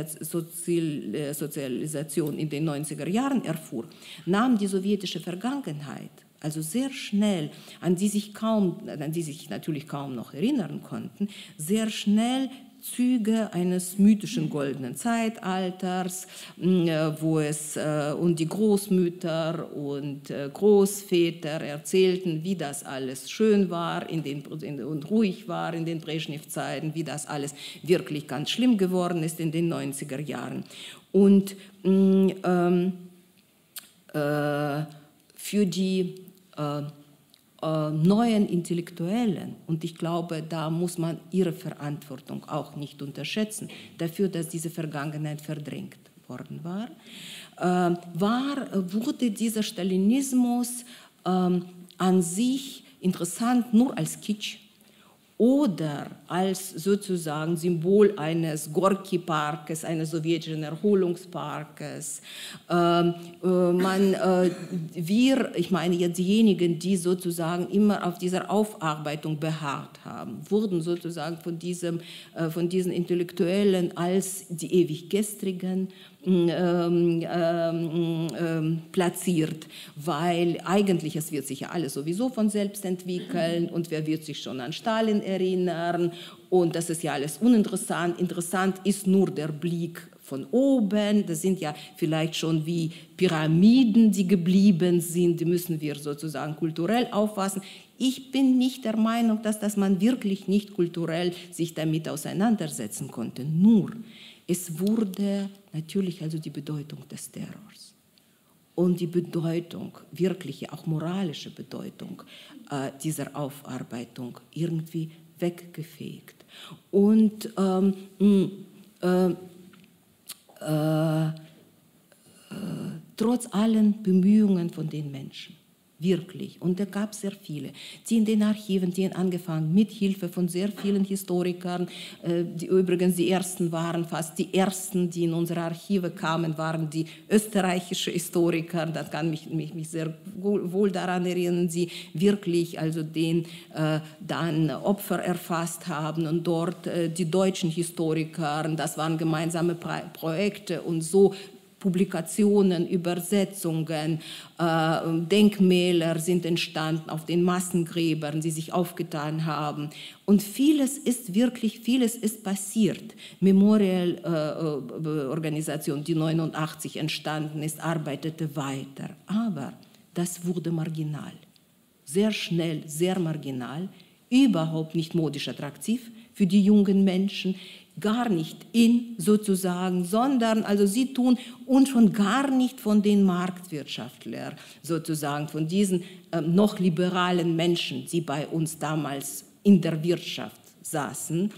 Sozialisation in den 90er Jahren erfuhr, nahm die sowjetische Vergangenheit, also sehr schnell, an die sich natürlich kaum noch erinnern konnten, sehr schnell Züge eines mythischen goldenen Zeitalters, wo es und die Großmütter und Großväter erzählten, wie das alles schön war und ruhig war in den Brezhnev-Zeiten, wie das alles wirklich ganz schlimm geworden ist in den 90er Jahren. Und für die neuen Intellektuellen, und ich glaube, da muss man ihre Verantwortung auch nicht unterschätzen, dafür, dass diese Vergangenheit verdrängt worden war, wurde dieser Stalinismus an sich interessant nur als Kitsch oder als sozusagen Symbol eines Gorki-Parkes, eines sowjetischen Erholungsparkes. Ich meine jetzt diejenigen, die sozusagen immer auf dieser Aufarbeitung beharrt haben, wurden sozusagen von diesen Intellektuellen als die ewig Gestrigen platziert, weil eigentlich es wird sich ja alles sowieso von selbst entwickeln und wer wird sich schon an Stalin erinnern und das ist ja alles uninteressant. Interessant ist nur der Blick von oben, das sind ja vielleicht schon wie Pyramiden, die geblieben sind, die müssen wir sozusagen kulturell auffassen. Ich bin nicht der Meinung, dass man wirklich nicht kulturell sich damit auseinandersetzen konnte, nur es wurde natürlich also die Bedeutung des Terrors und die Bedeutung, wirkliche, auch moralische Bedeutung dieser Aufarbeitung irgendwie weggefegt. Und trotz allen Bemühungen von den Menschen, wirklich, und da gab es sehr viele, die in den Archiven, die angefangen mit Hilfe von sehr vielen Historikern, die übrigens die ersten waren, fast die ersten, die in unsere Archive kamen, waren die österreichischen Historiker, das kann mich sehr wohl daran erinnern, die wirklich also dann Opfer erfasst haben und dort die deutschen Historiker, das waren gemeinsame Projekte und so Publikationen, Übersetzungen, Denkmäler sind entstanden auf den Massengräbern, die sich aufgetan haben. Und vieles ist passiert. Memorial-Organisation, die 1989 entstanden ist, arbeitete weiter. Aber das wurde marginal. Sehr schnell, sehr marginal, überhaupt nicht modisch attraktiv für die jungen Menschen, gar nicht in sozusagen, sondern also sie tun und schon gar nicht von den Marktwirtschaftlern sozusagen, von diesen noch liberalen Menschen, die bei uns damals in der Wirtschaft saßen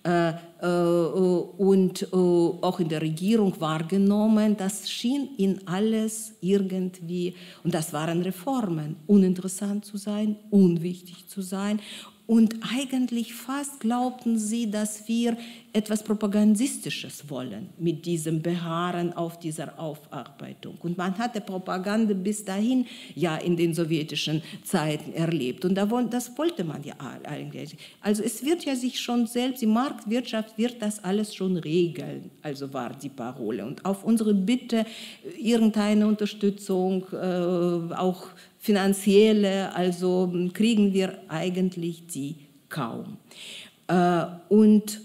und auch in der Regierung wahrgenommen, das schien ihnen alles irgendwie, und das waren Reformen, uninteressant zu sein, unwichtig zu sein. Und eigentlich fast glaubten sie, dass wir etwas Propagandistisches wollen mit diesem Beharren auf dieser Aufarbeitung. Und man hatte Propaganda bis dahin ja in den sowjetischen Zeiten erlebt. Und das wollte man ja eigentlich. Also es wird ja sich schon selbst, die Marktwirtschaft wird das alles schon regeln, also war die Parole. Und auf unsere Bitte, irgendeine Unterstützung, auch finanzielle, also kriegen wir eigentlich die kaum. Und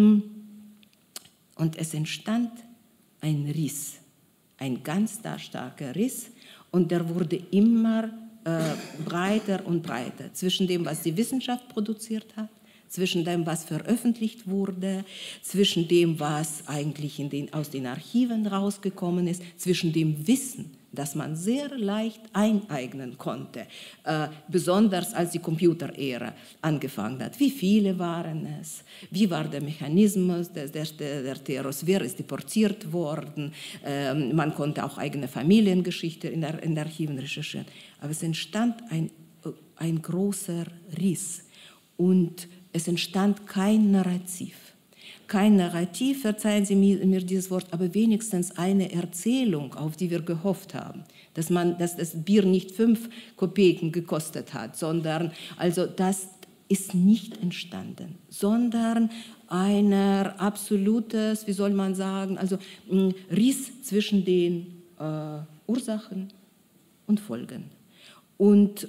es entstand ein Riss, ein ganz starker Riss, und der wurde immer breiter und breiter zwischen dem, was die Wissenschaft produziert hat, zwischen dem, was veröffentlicht wurde, zwischen dem, was eigentlich aus den Archiven rausgekommen ist, zwischen dem Wissen, das man sehr leicht eineignen konnte, besonders als die Computerära angefangen hat. Wie viele waren es? Wie war der Mechanismus der Terrors? Wer ist deportiert worden? Man konnte auch eigene Familiengeschichte in den Archiven recherchieren. Aber es entstand ein großer Riss und es entstand kein Narrativ. kein Narrativ, verzeihen Sie mir dieses Wort, aber wenigstens eine Erzählung, auf die wir gehofft haben. Dass das Bier nicht 5 Kopeken gekostet hat, sondern, also das ist nicht entstanden, sondern einer absolutes, wie soll man sagen, also Riss zwischen den Ursachen und Folgen. Und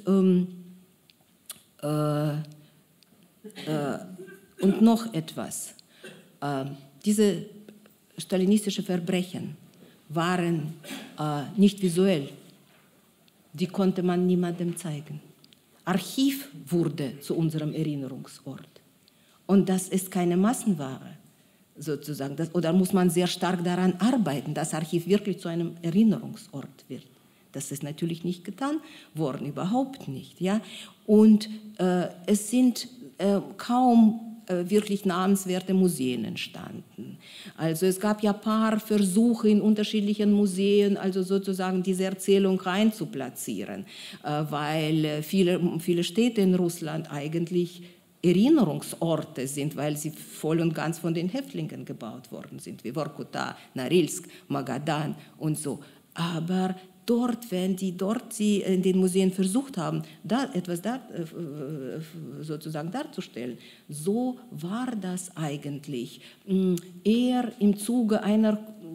noch etwas. Diese stalinistischen Verbrechen waren nicht visuell. Die konnte man niemandem zeigen. Archiv wurde zu unserem Erinnerungsort. Und das ist keine Massenware, sozusagen. Oder muss man sehr stark daran arbeiten, dass Archiv wirklich zu einem Erinnerungsort wird. Das ist natürlich nicht getan worden, überhaupt nicht. Ja? Und es sind kaum wirklich namenswerte Museen entstanden. Also es gab ja ein paar Versuche in unterschiedlichen Museen, also sozusagen diese Erzählung reinzuplatzieren, weil viele Städte in Russland eigentlich Erinnerungsorte sind, weil sie voll und ganz von den Häftlingen gebaut worden sind, wie Vorkuta, Norilsk, Magadan und so. Aber dort, wenn sie in den Museen versucht haben, etwas sozusagen darzustellen, so war das eigentlich eher im Zuge einer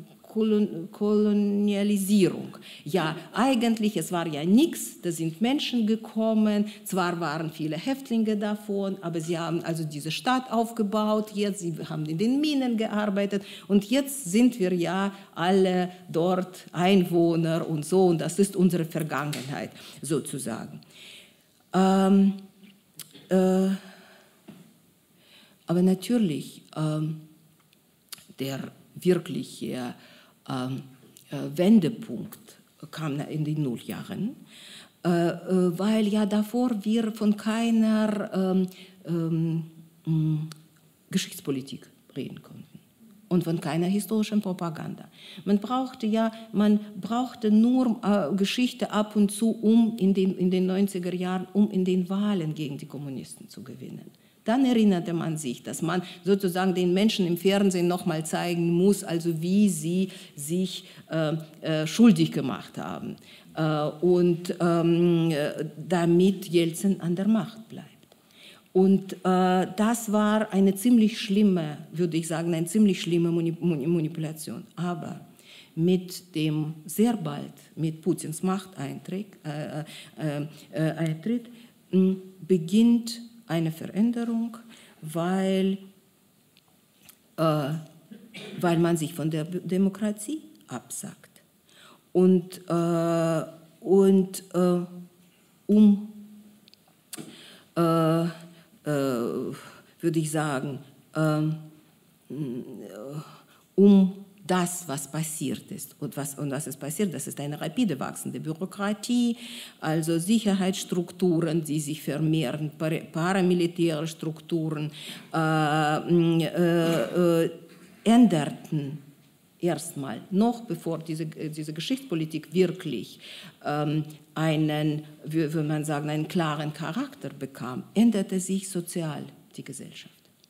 Kolonialisierung. Ja, eigentlich, es war ja nichts, da sind Menschen gekommen, zwar waren viele Häftlinge davon, aber sie haben also diese Stadt aufgebaut, jetzt, sie haben in den Minen gearbeitet und jetzt sind wir ja alle dort Einwohner und so und das ist unsere Vergangenheit sozusagen. Aber natürlich, der wirkliche Wendepunkt kam in den Nullerjahren, weil ja davor wir von keiner Geschichtspolitik reden konnten und von keiner historischen Propaganda. Man brauchte nur Geschichte ab und zu, um in den 90er Jahren, um in den Wahlen gegen die Kommunisten zu gewinnen. Dann erinnerte man sich, dass man sozusagen den Menschen im Fernsehen nochmal zeigen muss, also wie sie sich schuldig gemacht haben. Und damit Jelzin an der Macht bleibt. Und das war eine ziemlich schlimme, würde ich sagen, eine ziemlich schlimme Manipulation. Aber sehr bald mit Putins Machteintritt beginnt eine Veränderung, weil man sich von der Demokratie absagt. Und würde ich sagen, das, was passiert ist. Und was ist passiert? Das ist eine rapide wachsende Bürokratie, also Sicherheitsstrukturen, die sich vermehren, paramilitäre Strukturen änderten erstmal, noch bevor diese Geschichtspolitik wirklich einen klaren Charakter bekam, änderte sich sozial die Gesellschaft.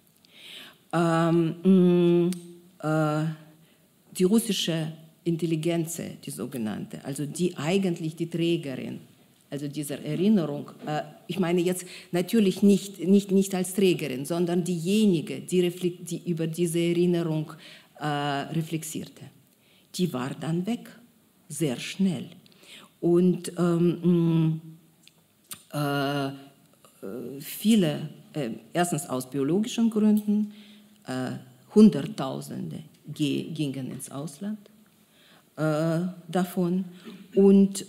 Die russische Intelligenz, die sogenannte, also die eigentlich die Trägerin, also dieser Erinnerung, ich meine jetzt natürlich nicht als Trägerin, sondern diejenige, die über diese Erinnerung reflektierte, die war dann weg, sehr schnell. Und viele, erstens aus biologischen Gründen, Hunderttausende gingen ins Ausland davon. Und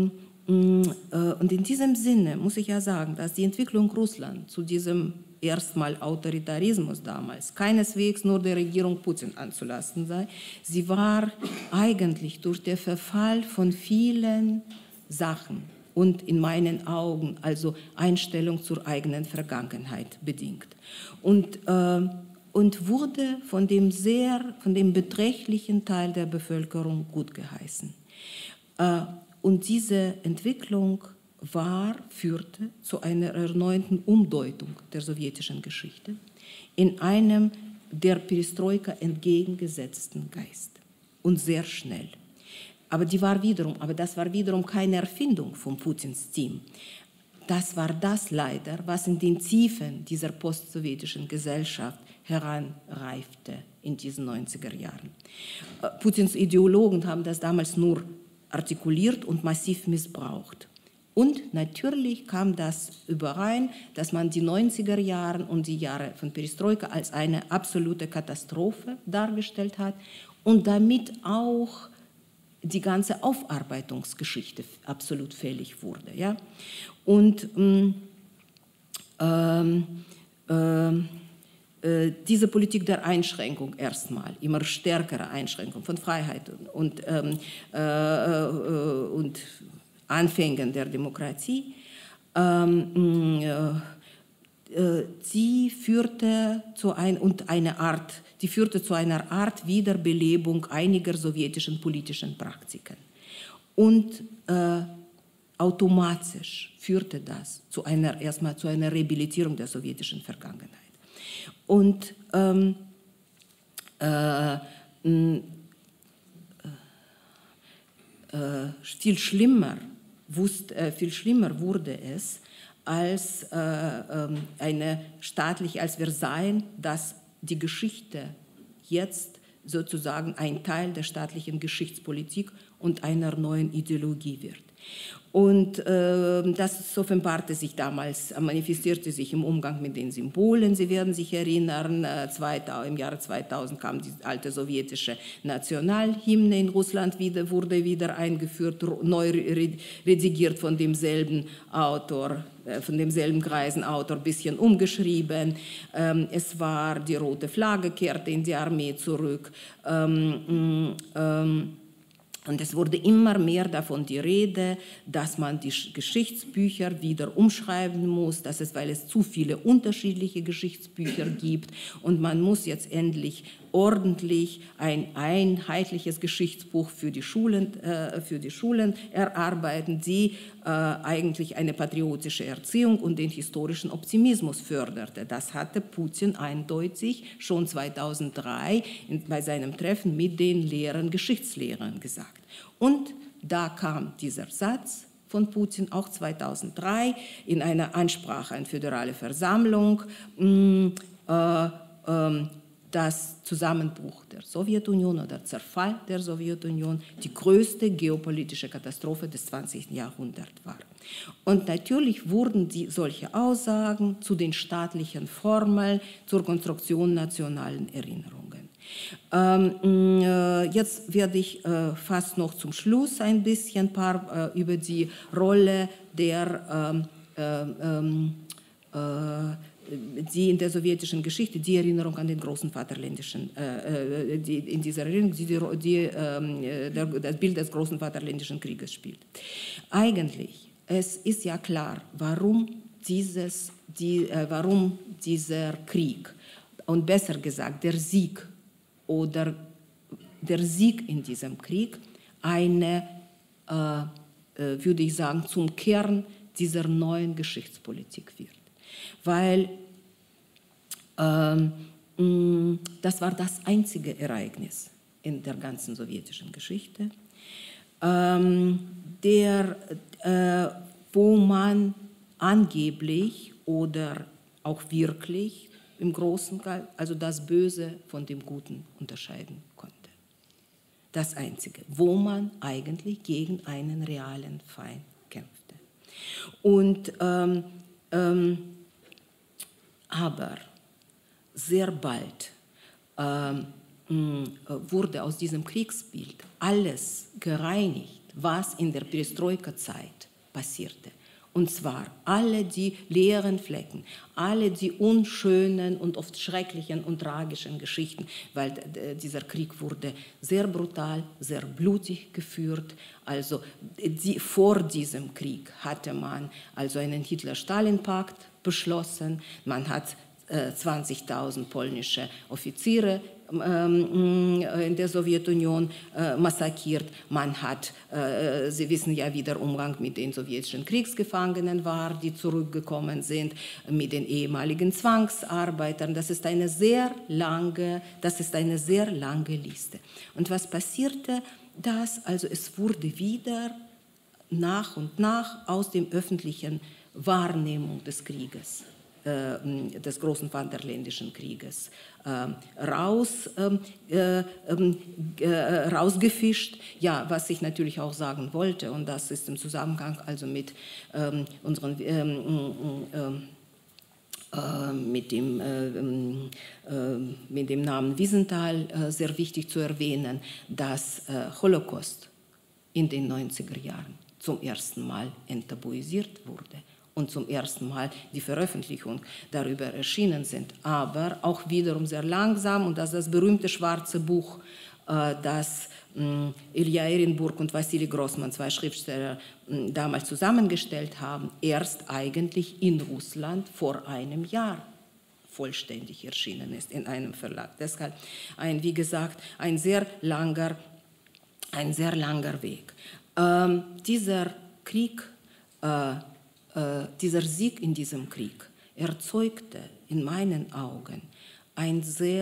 in diesem Sinne muss ich ja sagen, dass die Entwicklung Russlands zu diesem erstmal Autoritarismus damals keineswegs nur der Regierung Putin anzulasten sei. Sie war eigentlich durch den Verfall von vielen Sachen und in meinen Augen also Einstellung zur eigenen Vergangenheit bedingt. Und wurde von dem beträchtlichen Teil der Bevölkerung gut geheißen. Und diese Entwicklung führte zu einer erneuten Umdeutung der sowjetischen Geschichte in einem der Perestroika entgegengesetzten Geist und sehr schnell. Aber das war wiederum keine Erfindung von Putins Team. Das war das leider, was in den Tiefen dieser postsowjetischen Gesellschaft heranreifte in diesen 90er Jahren. Putins Ideologen haben das damals nur artikuliert und massiv missbraucht. Und natürlich kam das überein, dass man die 90er Jahre und die Jahre von Perestroika als eine absolute Katastrophe dargestellt hat und damit auch die ganze Aufarbeitungsgeschichte absolut fällig wurde. Ja? Und diese Politik der Einschränkung erstmal, immer stärkere Einschränkung von Freiheit und Anfängen der Demokratie, sie führte zu einer Art Wiederbelebung einiger sowjetischen politischen Praktiken. Und automatisch führte das erstmal zu einer Rehabilitierung der sowjetischen Vergangenheit. Und viel schlimmer wurde es, als wir sahen, dass die Geschichte jetzt sozusagen ein Teil der staatlichen Geschichtspolitik und einer neuen Ideologie wird. Und das offenbarte sich damals, manifestierte sich im Umgang mit den Symbolen. Sie werden sich erinnern, im Jahre 2000 kam die alte sowjetische Nationalhymne in Russland wurde wieder eingeführt, neu redigiert von demselben Autor, von demselben greisen Autor, ein bisschen umgeschrieben. Es war die rote Flagge, kehrte in die Armee zurück. Und es wurde immer mehr davon die Rede, dass man die Geschichtsbücher wieder umschreiben muss, weil es zu viele unterschiedliche Geschichtsbücher gibt. Und man muss jetzt endlich ordentlich ein einheitliches Geschichtsbuch für die Schulen erarbeiten, die eigentlich eine patriotische Erziehung und den historischen Optimismus förderte. Das hatte Putin eindeutig schon 2003 bei seinem Treffen mit den Geschichtslehrern gesagt. Und da kam dieser Satz von Putin auch 2003 in einer Ansprache an föderale Versammlung, das Zusammenbruch der Sowjetunion oder Zerfall der Sowjetunion die größte geopolitische Katastrophe des 20. Jahrhunderts war. Und natürlich wurden solche Aussagen zu den staatlichen Formeln zur Konstruktion nationalen Erinnerungen. Jetzt werde ich fast noch zum Schluss ein bisschen über die Rolle die in der sowjetischen Geschichte, die Erinnerung an den großen Vaterländischen, in dieser Erinnerung, das Bild des großen Vaterländischen Krieges spielt. Eigentlich, es ist ja klar, warum dieser Krieg, und besser gesagt, der Sieg in diesem Krieg würde ich sagen, zum Kern dieser neuen Geschichtspolitik wird. Weil das war das einzige Ereignis in der ganzen sowjetischen Geschichte, wo man angeblich oder auch wirklich im Großen, also das Böse von dem Guten unterscheiden konnte. Das Einzige, wo man eigentlich gegen einen realen Feind kämpfte. Und aber sehr bald wurde aus diesem Kriegsbild alles gereinigt, was in der Perestroika-Zeit passierte. Und zwar alle die leeren Flecken, alle die unschönen und oft schrecklichen und tragischen Geschichten, weil dieser Krieg wurde sehr brutal, sehr blutig geführt. Also vor diesem Krieg hatte man also einen Hitler-Stalin-Pakt beschlossen. Man hat 20.000 polnische Offiziere in der Sowjetunion massakriert. Man hat, Sie wissen ja, wie der Umgang mit den sowjetischen Kriegsgefangenen war, die zurückgekommen sind, mit den ehemaligen Zwangsarbeitern. Das ist eine sehr lange Liste. Und was passierte? Also es wurde wieder nach und nach aus der öffentlichen Wahrnehmung des Krieges, des großen Vaterländischen Krieges, rausgefischt. Ja, was ich natürlich auch sagen wollte, und das ist im Zusammenhang also mit mit dem Namen Wiesenthal sehr wichtig zu erwähnen, dass Holocaust in den 90er Jahren zum ersten Mal enttabuisiert wurde und zum ersten Mal die Veröffentlichung darüber erschienen sind, aber auch wiederum sehr langsam, und das berühmte schwarze Buch, das Ilja Ehrenburg und Wassili Grossman, zwei Schriftsteller, damals zusammengestellt haben, erst eigentlich in Russland vor einem Jahr vollständig erschienen ist in einem Verlag. Deshalb, wie gesagt, ein sehr langer Weg. Dieser Krieg, dieser Sieg in diesem Krieg erzeugte in meinen Augen ein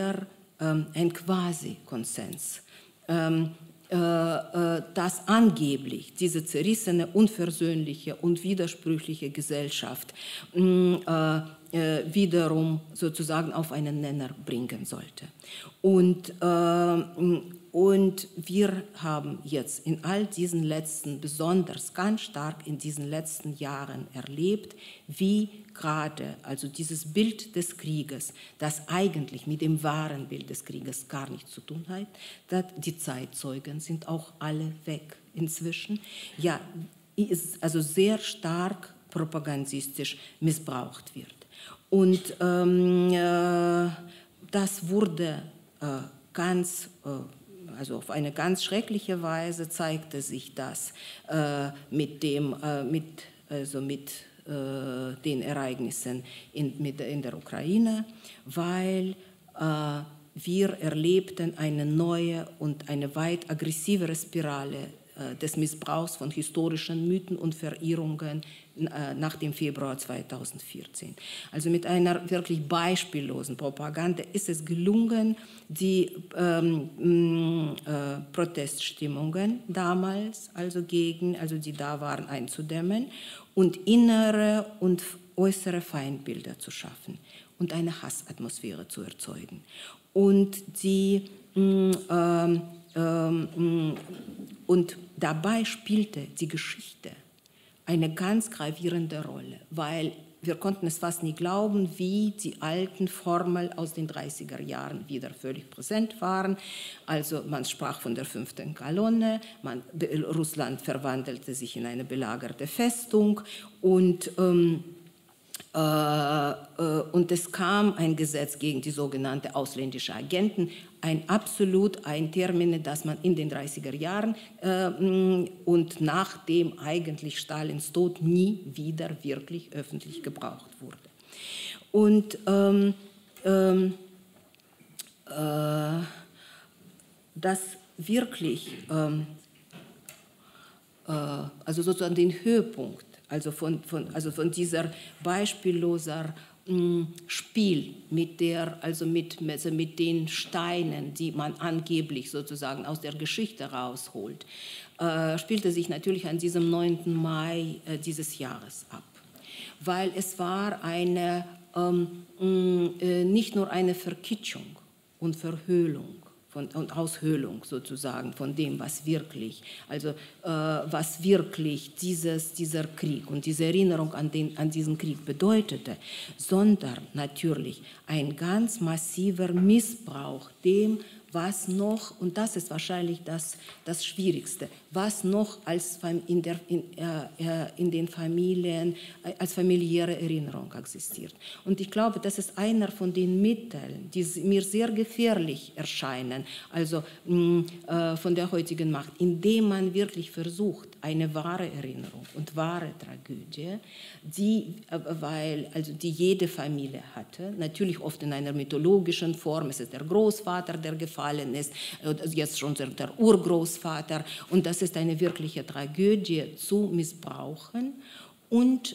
Quasi-Konsens, dass angeblich diese zerrissene, unversöhnliche und widersprüchliche Gesellschaft wiederum sozusagen auf einen Nenner bringen sollte. Und wir haben jetzt in all diesen besonders ganz stark in diesen letzten Jahren erlebt, wie gerade also dieses Bild des Krieges, das eigentlich mit dem wahren Bild des Krieges gar nichts zu tun hat, die Zeitzeugen sind auch alle weg inzwischen, ja, also sehr stark propagandistisch missbraucht wird. Und das wurde also auf eine ganz schreckliche Weise zeigte sich das mit den Ereignissen in der Ukraine, weil wir erlebten eine neue und eine weit aggressivere Spirale des Missbrauchs von historischen Mythen und Verirrungen nach dem Februar 2014. Also mit einer wirklich beispiellosen Propaganda ist es gelungen, die Proteststimmungen damals, die da waren, einzudämmen und innere und äußere Feindbilder zu schaffen und eine Hassatmosphäre zu erzeugen. Und und dabei spielte die Geschichte eine ganz gravierende Rolle, weil wir konnten es fast nie glauben, wie die alten Formeln aus den 30er Jahren wieder völlig präsent waren. Also man sprach von der 5. Kolonne, Russland verwandelte sich in eine belagerte Festung und es kam ein Gesetz gegen die sogenannten ausländischen Agenten, ein Termin, das man in den 30er Jahren und nachdem eigentlich Stalins Tod nie wieder wirklich öffentlich gebraucht wurde. Und das wirklich, also sozusagen den Höhepunkt, also von dieser beispielloser Spiel mit den Steinen, die man angeblich sozusagen aus der Geschichte rausholt, spielte sich natürlich an diesem 9. Mai dieses Jahres ab. Weil es war nicht nur eine Verkitschung und Verhöhlung und Aushöhlung sozusagen von dem, was wirklich dieser Krieg und diese Erinnerung an diesen Krieg bedeutete, sondern natürlich ein ganz massiver Missbrauch dem, was noch, und das ist wahrscheinlich das Schwierigste, was noch als in den Familien als familiäre Erinnerung existiert. Und ich glaube, das ist einer von den Mitteln, die mir sehr gefährlich erscheinen, also von der heutigen Macht, indem man wirklich versucht, eine wahre Erinnerung und wahre Tragödie, die jede Familie hatte, natürlich oft in einer mythologischen Form, es ist der Großvater, der gefallen ist, jetzt schon der Urgroßvater, und das ist eine wirkliche Tragödie zu missbrauchen und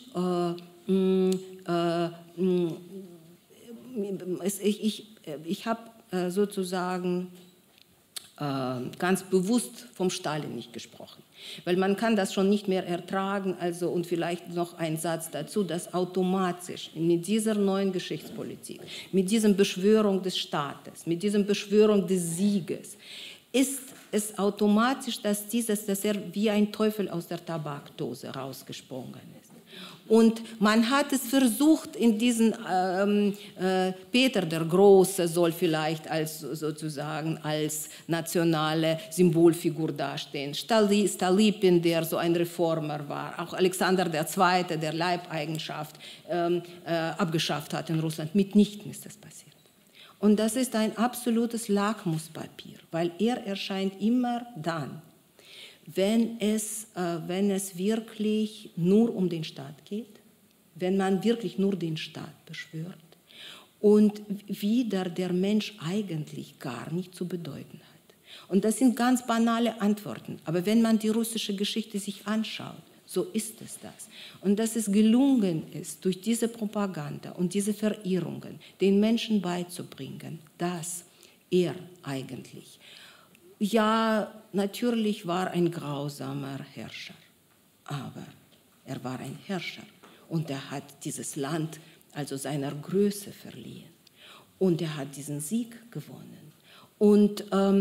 ich habe sozusagen ganz bewusst vom Stalin nicht gesprochen, weil man kann das schon nicht mehr ertragen. Also, und vielleicht noch ein Satz dazu, dass automatisch mit dieser neuen Geschichtspolitik, mit dieser Beschwörung des Staates, mit dieser Beschwörung des Sieges, ist es automatisch, dass er wie ein Teufel aus der Tabakdose rausgesprungen ist. Und man hat es versucht, in diesen Peter der Große soll vielleicht sozusagen als nationale Symbolfigur dastehen. Stolypin, der so ein Reformer war, auch Alexander II., der Leibeigenschaft abgeschafft hat in Russland. Mitnichten ist das passiert. Und das ist ein absolutes Lackmuspapier, weil er erscheint immer dann, wenn es wirklich nur um den Staat geht, wenn man wirklich nur den Staat beschwört und wieder der Mensch eigentlich gar nicht zu bedeuten hat. Und das sind ganz banale Antworten, aber wenn man die russische Geschichte sich anschaut, so ist es das. Und dass es gelungen ist, durch diese Propaganda und diese Verirrungen den Menschen beizubringen, dass er eigentlich, ja, natürlich war ein grausamer Herrscher, aber er war ein Herrscher und er hat dieses Land also seiner Größe verliehen und er hat diesen Sieg gewonnen. Und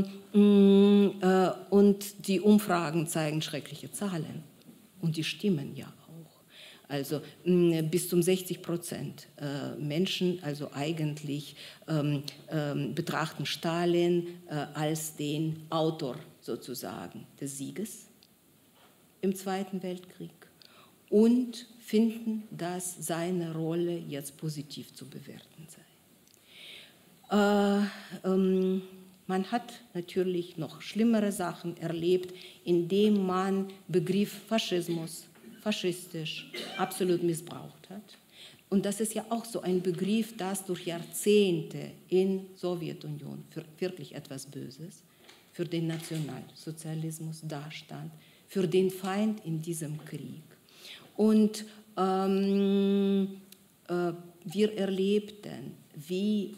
die Umfragen zeigen schreckliche Zahlen und die stimmen ja auch. Also bis zum 60% Menschen also eigentlich betrachten Stalin als den Autor sozusagen des Sieges im Zweiten Weltkrieg und finden, dass seine Rolle jetzt positiv zu bewerten sei. Man hat natürlich noch schlimmere Sachen erlebt, indem man Begriff Faschismus, faschistisch, absolut missbraucht hat. Und das ist ja auch so ein Begriff, das durch Jahrzehnte in Sowjetunion für wirklich etwas Böses, für den Nationalsozialismus dastand, für den Feind in diesem Krieg. Und wir erlebten, wie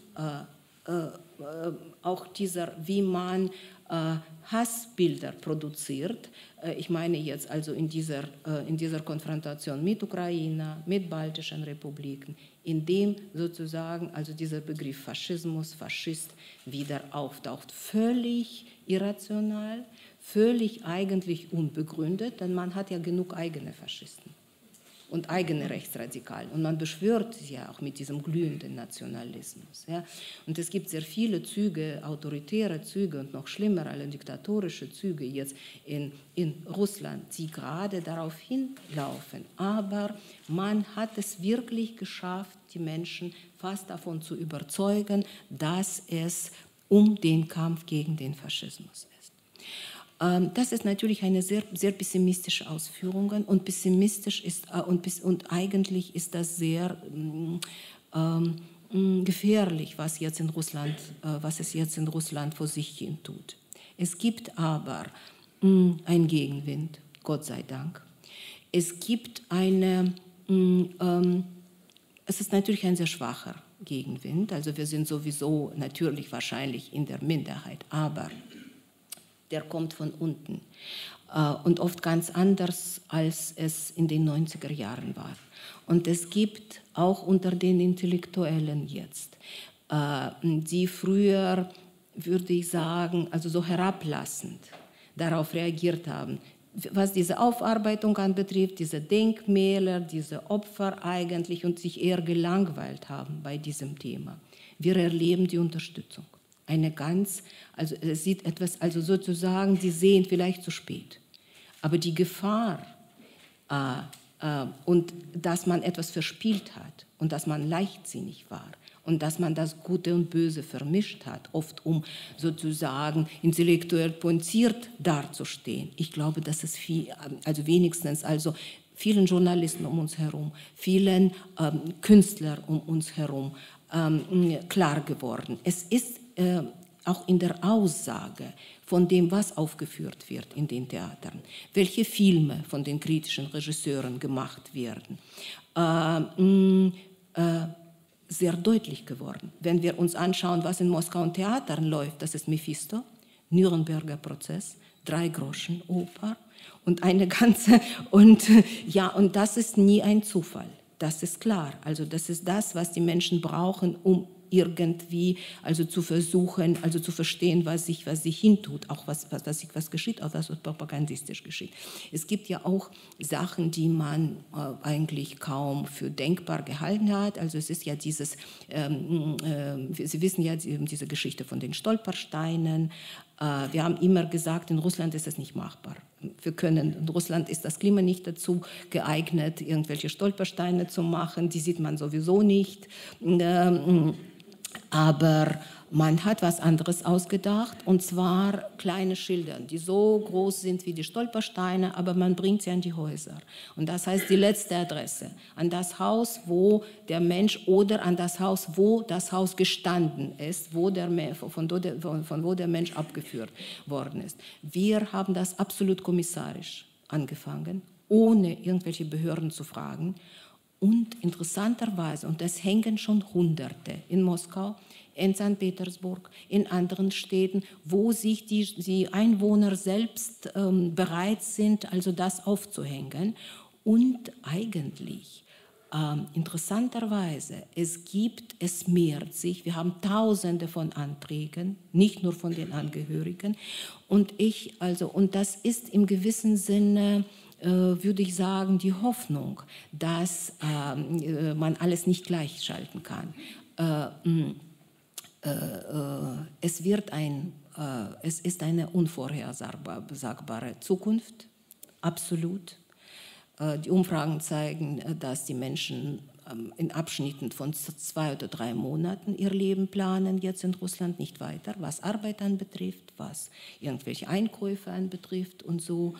auch wie man Hassbilder produziert. Ich meine jetzt also in dieser Konfrontation mit Ukraine, mit baltischen Republiken, in dem sozusagen also dieser Begriff Faschismus, Faschist wieder auftaucht. Völlig irrational, völlig eigentlich unbegründet, denn man hat ja genug eigene Faschisten und eigene Rechtsradikalen. Und man beschwört sie ja auch mit diesem glühenden Nationalismus. Ja. Und es gibt sehr viele Züge, autoritäre Züge und noch schlimmer, alle diktatorische Züge jetzt in Russland, die gerade darauf hinlaufen. Aber man hat es wirklich geschafft, die Menschen fast davon zu überzeugen, dass es um den Kampf gegen den Faschismus ist. Das ist natürlich eine sehr, sehr pessimistische Ausführung und pessimistisch ist und eigentlich ist das sehr gefährlich, was es jetzt in Russland vor sich hin tut. Es gibt aber einen Gegenwind, Gott sei Dank. Es gibt es ist natürlich ein sehr schwacher Gegenwind, also wir sind sowieso natürlich wahrscheinlich in der Minderheit, aber der kommt von unten und oft ganz anders, als es in den 90er Jahren war. Und es gibt auch unter den Intellektuellen jetzt, die früher, würde ich sagen, also so herablassend darauf reagiert haben, was diese Aufarbeitung anbetrifft, diese Denkmäler, diese Opfer eigentlich und sich eher gelangweilt haben bei diesem Thema. Wir erleben die Unterstützung. also es sieht etwas, also sozusagen, sie sehen vielleicht zu spät. Aber die Gefahr und dass man etwas verspielt hat und dass man leichtsinnig war und dass man das Gute und Böse vermischt hat, oft um sozusagen intellektuell pointiert dazustehen. Ich glaube, dass es vielen Journalisten um uns herum, vielen Künstlern um uns herum klar geworden. Es ist auch in der Aussage von dem, was aufgeführt wird in den Theatern, welche Filme von den kritischen Regisseuren gemacht werden, sehr deutlich geworden. Wenn wir uns anschauen, was in Moskau in Theatern läuft, das ist Mephisto, Nürnberger Prozess, Drei-Groschen-Oper und eine ganze, und das ist nie ein Zufall, das ist klar. Also das ist das, was die Menschen brauchen, um irgendwie also zu versuchen, also zu verstehen, was sich hintut, auch was geschieht, auch was propagandistisch geschieht. Es gibt ja auch Sachen, die man eigentlich kaum für denkbar gehalten hat. Also es ist ja dieses, Sie wissen ja diese Geschichte von den Stolpersteinen. Wir haben immer gesagt, in Russland ist es nicht machbar. In Russland ist das Klima nicht dazu geeignet, irgendwelche Stolpersteine zu machen. Die sieht man sowieso nicht. Aber man hat was anderes ausgedacht, und zwar kleine Schilder, die so groß sind wie die Stolpersteine, aber man bringt sie an die Häuser. Und das heißt die letzte Adresse, an das Haus, wo der Mensch, oder an das Haus, wo das Haus gestanden ist, von wo der Mensch abgeführt worden ist. Wir haben das absolut kommissarisch angefangen, ohne irgendwelche Behörden zu fragen. Und interessanterweise, und das hängen schon Hunderte in Moskau, in St. Petersburg, in anderen Städten, wo sich die Einwohner selbst bereit sind, also das aufzuhängen. Und eigentlich, interessanterweise, es mehrt sich, wir haben Tausende von Anträgen, nicht nur von den Angehörigen. Und das ist im gewissen Sinne, würde ich sagen, die Hoffnung, dass man alles nicht gleichschalten kann. Es ist eine unvorhersagbare Zukunft, absolut. Die Umfragen zeigen, dass die Menschen in Abschnitten von 2 oder 3 Monaten ihr Leben planen, jetzt in Russland nicht weiter, was Arbeit anbetrifft, was irgendwelche Einkäufe anbetrifft und so.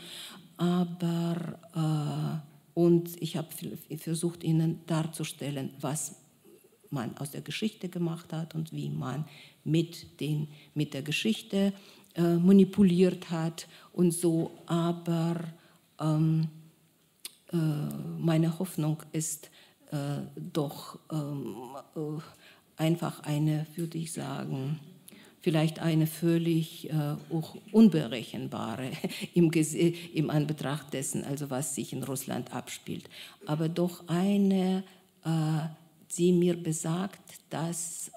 Und ich habe versucht, Ihnen darzustellen, was man aus der Geschichte gemacht hat und wie man mit der Geschichte manipuliert hat und so. Aber meine Hoffnung ist doch einfach eine, würde ich sagen, vielleicht eine völlig unberechenbare im Anbetracht dessen, also was sich in Russland abspielt. Aber doch eine, die mir besagt, dass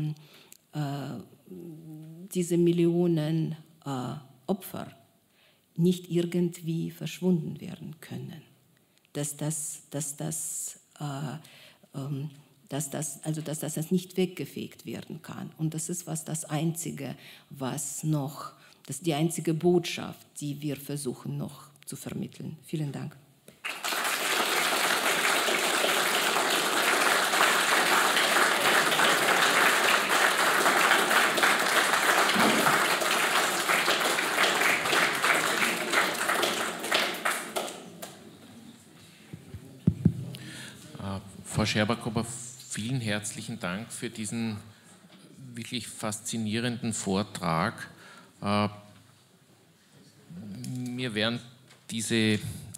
diese Millionen Opfer nicht irgendwie verschwunden werden können. Dass das nicht weggefegt werden kann. Und das ist das Einzige, das ist die einzige Botschaft, die wir versuchen noch zu vermitteln. Vielen Dank. Frau Scherbakowa, vielen herzlichen Dank für diesen wirklich faszinierenden Vortrag. Mir wären diese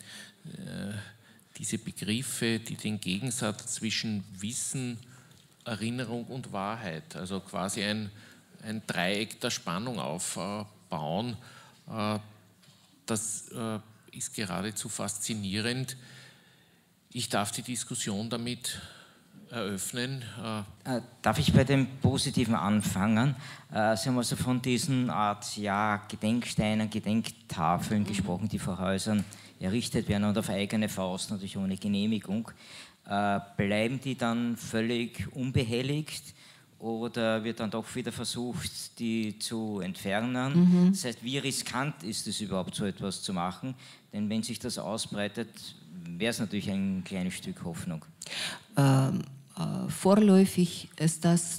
Begriffe, die den Gegensatz zwischen Wissen, Erinnerung und Wahrheit, also quasi ein Dreieck der Spannung aufbauen, das ist geradezu faszinierend. Ich darf die Diskussion damit eröffnen. Darf ich bei dem Positiven anfangen? Sie haben also von diesen Art Gedenksteinen, Gedenktafeln gesprochen, die vor Häusern errichtet werden und auf eigene Faust, natürlich ohne Genehmigung. Bleiben die dann völlig unbehelligt oder wird dann doch wieder versucht, die zu entfernen? Das heißt, wie riskant ist es überhaupt, so etwas zu machen? Denn wenn sich das ausbreitet, wäre es natürlich ein kleines Stück Hoffnung. Vorläufig ist das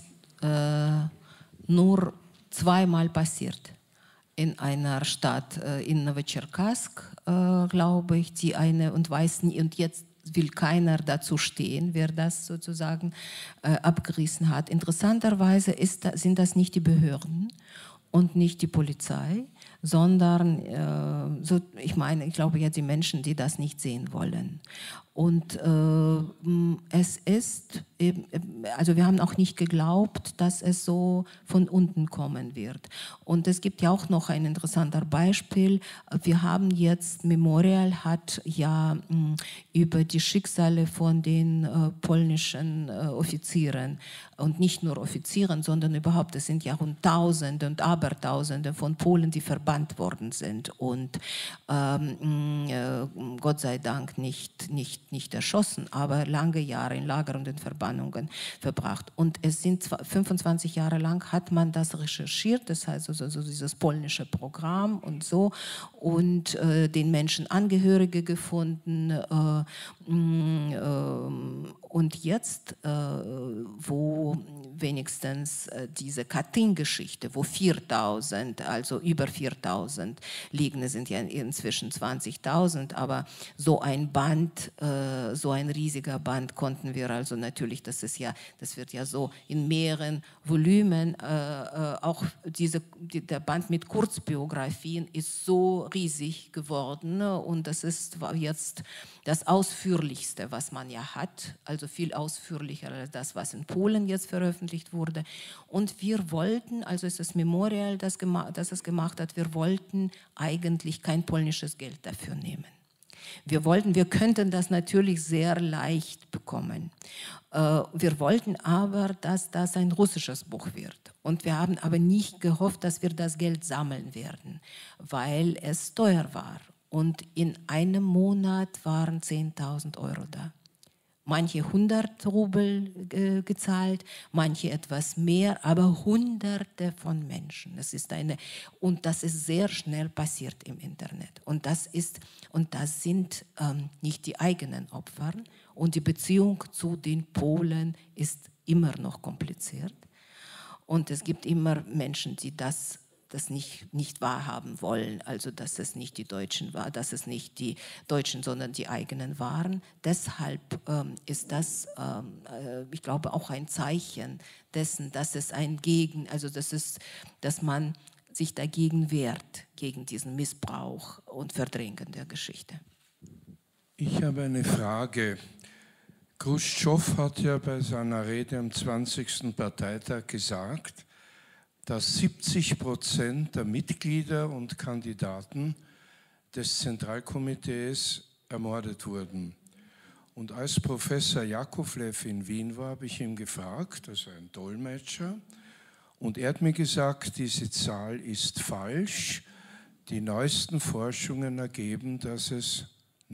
nur zweimal passiert. In einer Stadt, in Novocherkassk, glaube ich, die eine, und weiß nie, und jetzt will keiner dazu stehen, wer das sozusagen abgerissen hat. Interessanterweise sind das nicht die Behörden und nicht die Polizei, sondern, ich glaube ja die Menschen, die das nicht sehen wollen. Und es ist, also wir haben auch nicht geglaubt, dass es so von unten kommen wird. Und es gibt ja auch noch ein interessantes Beispiel. Wir haben jetzt, Memorial hat ja über die Schicksale von den polnischen Offizieren, und nicht nur Offizieren, sondern überhaupt, es sind ja Tausende und Abertausende von Polen, die verbannt worden sind und Gott sei Dank nicht erschossen, aber lange Jahre in Lager und in Verbannungen verbracht. Und es sind 25 Jahre lang hat man das recherchiert, das heißt also dieses polnische Programm und so, und den Menschen Angehörige gefunden. Und jetzt, wo wenigstens diese Katyn-Geschichte, wo 4.000, also über 4.000 liegen, es sind ja inzwischen 20.000, aber so ein Band, so ein riesiger Band konnten wir also natürlich, das wird ja so in mehreren Volumen, auch der Band mit Kurzbiografien ist so riesig geworden, und das ist jetzt das Ausführlichste, was man ja hat, also viel ausführlicher als das, was in Polen jetzt veröffentlicht wurde. Und wir wollten, also ist das Memorial, das es gemacht hat, wir wollten eigentlich kein polnisches Geld dafür nehmen. Wir könnten das natürlich sehr leicht bekommen. Wir wollten aber, dass das ein russisches Buch wird. Und wir haben aber nicht gehofft, dass wir das Geld sammeln werden, weil es teuer war. Und in einem Monat waren 10.000 Euro da. Manche 100 Rubel gezahlt, manche etwas mehr, aber Hunderte von Menschen. Und das ist sehr schnell passiert im Internet. Und das sind nicht die eigenen Opfer. Und die Beziehung zu den Polen ist immer noch kompliziert. Und es gibt immer Menschen, die das nicht wahrhaben wollen, also dass es nicht die Deutschen war, dass es nicht die Deutschen, sondern die eigenen waren. Deshalb ist das, ich glaube, auch ein Zeichen dessen, dass es dass man sich dagegen wehrt, gegen diesen Missbrauch und Verdrängen der Geschichte. Ich habe eine Frage. Chruschtschow hat ja bei seiner Rede am 20. Parteitag gesagt, dass 70% der Mitglieder und Kandidaten des Zentralkomitees ermordet wurden. Und als Professor Jakovlev in Wien war, habe ich ihn gefragt, also ein Dolmetscher, und er hat mir gesagt, diese Zahl ist falsch. Die neuesten Forschungen ergeben, dass es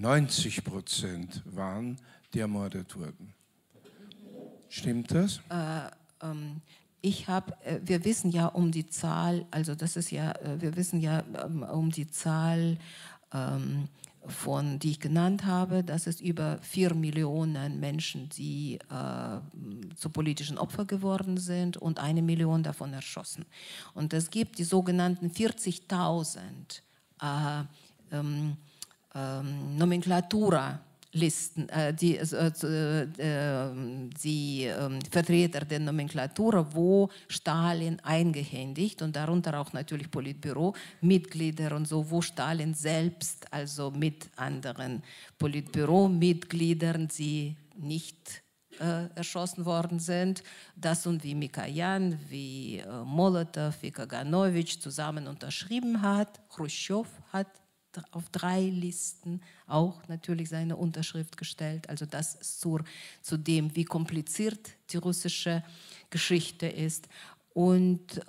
90% waren, die ermordet wurden. Stimmt das? Wir wissen ja um die Zahl, also wir wissen ja um die Zahl, die ich genannt habe, dass es über 4 Millionen Menschen, die zu politischen Opfern geworden sind, und 1 Million davon erschossen. Und es gibt die sogenannten 40.000 Nomenklatura-Listen, die Vertreter der Nomenklatura, wo Stalin eingehändigt, und darunter auch natürlich Politbüro-Mitglieder und so, wo Stalin selbst, also mit anderen Politbüro-Mitgliedern, die nicht erschossen worden sind, das und wie Mikojan, wie Molotow, wie Kaganovich zusammen unterschrieben hat. Chruschtschow hat auf 3 Listen auch natürlich seine Unterschrift gestellt. Also das ist zu dem, wie kompliziert die russische Geschichte ist. Und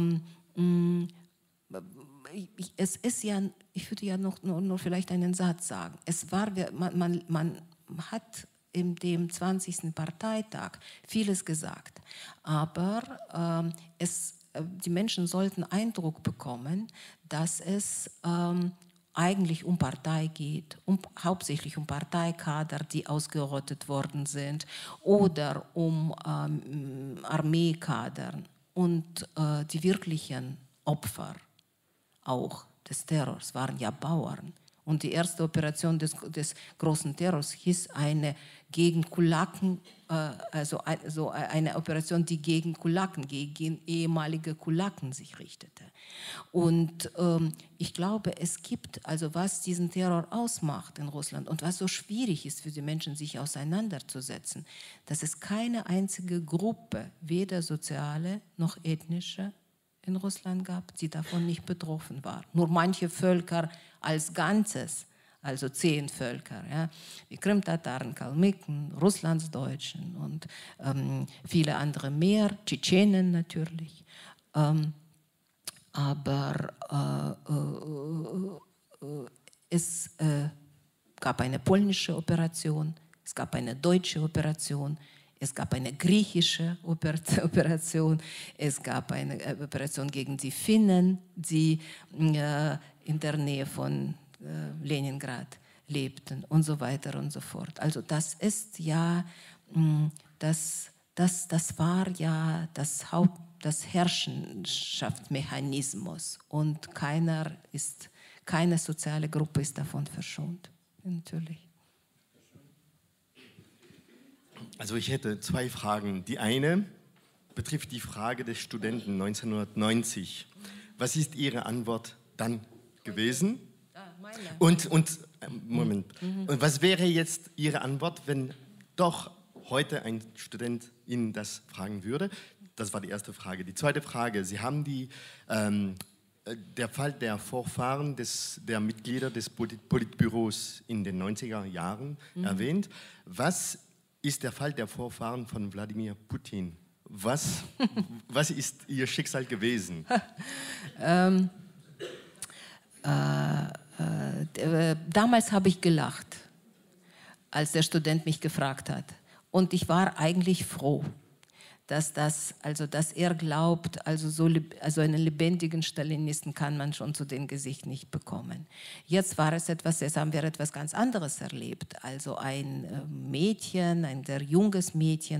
es ist ja, ich würde ja noch vielleicht einen Satz sagen. Man hat in dem 20. Parteitag vieles gesagt, aber die Menschen sollten Eindruck bekommen, dass es eigentlich um Partei geht, hauptsächlich um Parteikader, die ausgerottet worden sind, oder um Armeekader und die wirklichen Opfer auch des Terrors waren ja Bauern. Und die erste Operation des großen Terrors hieß eine gegen Kulaken, also eine Operation, die gegen Kulaken, gegen ehemalige Kulaken sich richtete. Und ich glaube, es gibt, also was diesen Terror ausmacht in Russland und was so schwierig ist für die Menschen, sich auseinanderzusetzen, dass es keine einzige Gruppe, weder soziale noch ethnische, in Russland gab, die davon nicht betroffen war. Nur manche Völker als Ganzes, also 10 Völker, ja, wie Krimtataren, Kalmyken, Russlandsdeutschen und viele andere mehr, Tschetschenen natürlich. Aber es gab eine polnische Operation, es gab eine deutsche Operation, es gab eine griechische Operation, es gab eine Operation gegen die Finnen, die in der Nähe von Leningrad lebten und so weiter und so fort. Also das ist ja, das war ja das Herrschaftsmechanismus und keine soziale Gruppe ist davon verschont, natürlich. Also ich hätte 2 Fragen. Die eine betrifft die Frage des Studenten 1990. Was ist Ihre Antwort dann gewesen? Und was wäre jetzt Ihre Antwort, wenn doch heute ein Student Ihnen das fragen würde? Das war die erste Frage. Die zweite Frage, Sie haben der Fall der Vorfahren der Mitglieder des Politbüros in den 90er Jahren erwähnt. Was ist der Fall der Vorfahren von Wladimir Putin? Was ist ihr Schicksal gewesen? Damals habe ich gelacht, als der Student mich gefragt hat. Und ich war eigentlich froh, dass er glaubt, also einen lebendigen Stalinisten kann man schon zu dem Gesicht nicht bekommen. Jetzt haben wir etwas ganz anderes erlebt. Also ein Mädchen, ein sehr junges Mädchen,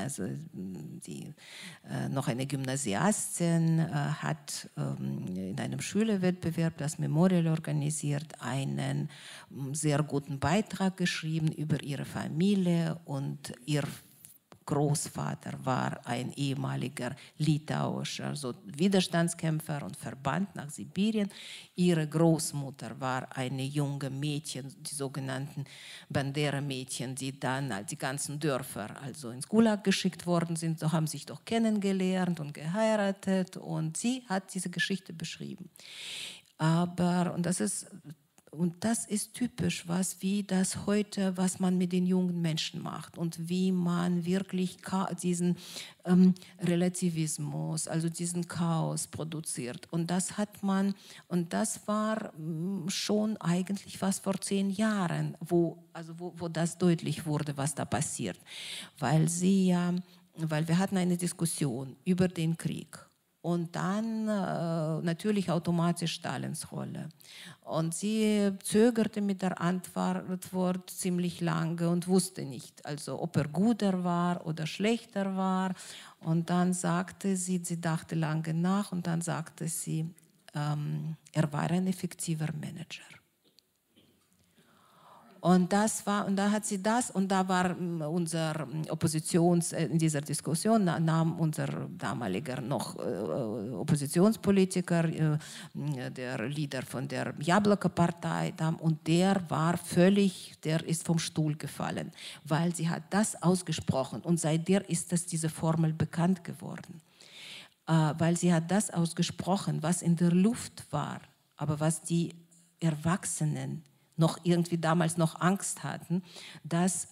noch eine Gymnasiastin, hat in einem Schülerwettbewerb, das Memorial organisiert, einen sehr guten Beitrag geschrieben über ihre Familie und ihr Großvater war ein ehemaliger litauischer Widerstandskämpfer und verbannt nach Sibirien. Ihre Großmutter war eine junge Mädchen, die sogenannten Bandera-Mädchen, die dann die ganzen Dörfer ins Gulag geschickt worden sind. So haben sich doch kennengelernt und geheiratet und sie hat diese Geschichte beschrieben. Und das ist typisch, was man mit den jungen Menschen macht und wie man wirklich diesen Relativismus, also diesen Chaos produziert. Und das war schon eigentlich was vor 10 Jahren, wo das deutlich wurde, was da passiert. Weil wir hatten eine Diskussion über den Krieg. Und dann natürlich automatisch Stalins Rolle. Und sie zögerte mit der Antwort ziemlich lange und wusste nicht, also ob er guter war oder schlechter war. Und dann sagte sie dachte lange nach und dann sagte sie, er war ein effektiver Manager. Und da war unser in dieser Diskussion nahm unser damaliger noch Oppositionspolitiker, der Leader von der Jabloko-Partei, und der ist vom Stuhl gefallen, weil sie hat das ausgesprochen und seitdem ist diese Formel bekannt geworden. Weil sie hat das ausgesprochen, was in der Luft war, aber was die Erwachsenen damals noch Angst hatten, dass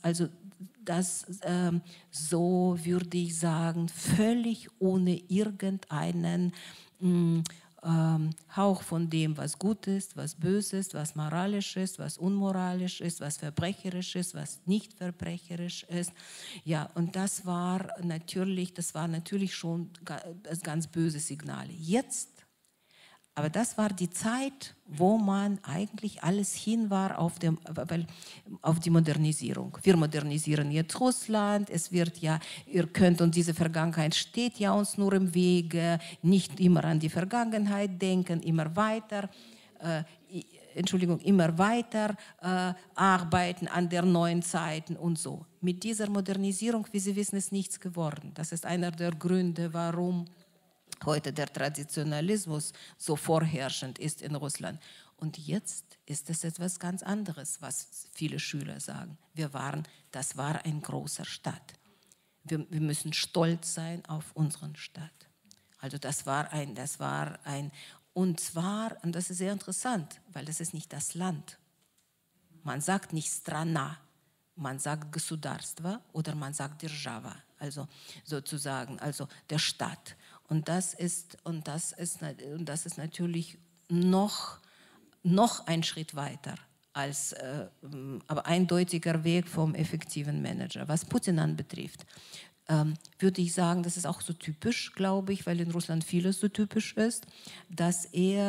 so würde ich sagen, völlig ohne irgendeinen Hauch von dem, was gut ist, was böse ist, was moralisch ist, was unmoralisch ist, was verbrecherisch ist, was nicht verbrecherisch ist. Ja, und das war natürlich schon ganz böse Signale. Jetzt, aber das war die Zeit, wo man eigentlich alles hin war auf die Modernisierung. Wir modernisieren jetzt Russland, es wird ja, ihr könnt, und diese Vergangenheit steht ja uns nur im Wege, nicht immer an die Vergangenheit denken, immer weiter, arbeiten an der neuen Zeiten und so. Mit dieser Modernisierung, wie Sie wissen, ist nichts geworden. Das ist einer der Gründe, warum heute der Traditionalismus so vorherrschend ist in Russland. Und jetzt ist es etwas ganz anderes, was viele Schüler sagen. Das war ein großer Stadt. Wir müssen stolz sein auf unsere Stadt. Also und das ist sehr interessant, weil das ist nicht das Land. Man sagt nicht Strana, man sagt Государство oder man sagt Держава, also sozusagen, also der Stadt. Und das ist natürlich noch ein Schritt weiter als aber eindeutiger Weg vom effektiven Manager. Was Putin anbetrifft, würde ich sagen, das ist auch so typisch, glaube ich, weil in Russland vieles so typisch ist, dass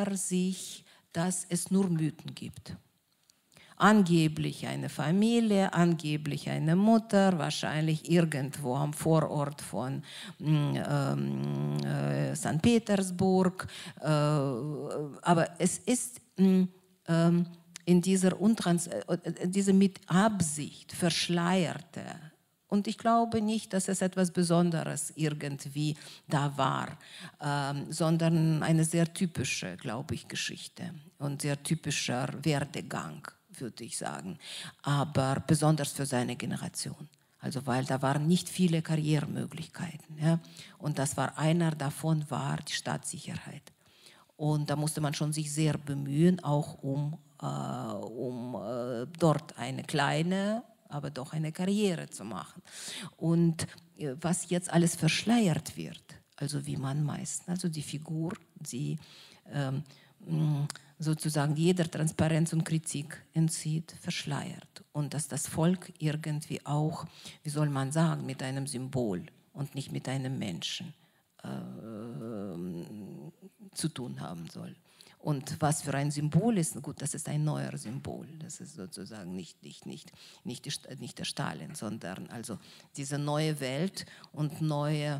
es nur Mythen gibt. Angeblich eine Familie, angeblich eine Mutter, wahrscheinlich irgendwo am Vorort von St. Petersburg. Aber es ist in diese mit Absicht verschleierte, und ich glaube nicht, dass es etwas Besonderes irgendwie da war, sondern eine sehr typische, glaube ich, Geschichte und sehr typischer Werdegang, würde ich sagen, aber besonders für seine Generation. Also weil da waren nicht viele Karrieremöglichkeiten. Ja? Und einer davon war die Staatssicherheit. Und da musste man schon sich sehr bemühen, auch um dort eine kleine, aber doch eine Karriere zu machen. Und was jetzt alles verschleiert wird, also wie man meistens, also die Figur, die sozusagen jeder Transparenz und Kritik entzieht, verschleiert. Und dass das Volk irgendwie auch, wie soll man sagen, mit einem Symbol und nicht mit einem Menschen zu tun haben soll. Und was für ein Symbol ist, gut, das ist ein neuer Symbol. Das ist sozusagen nicht der Stalin, sondern also diese neue Welt und neue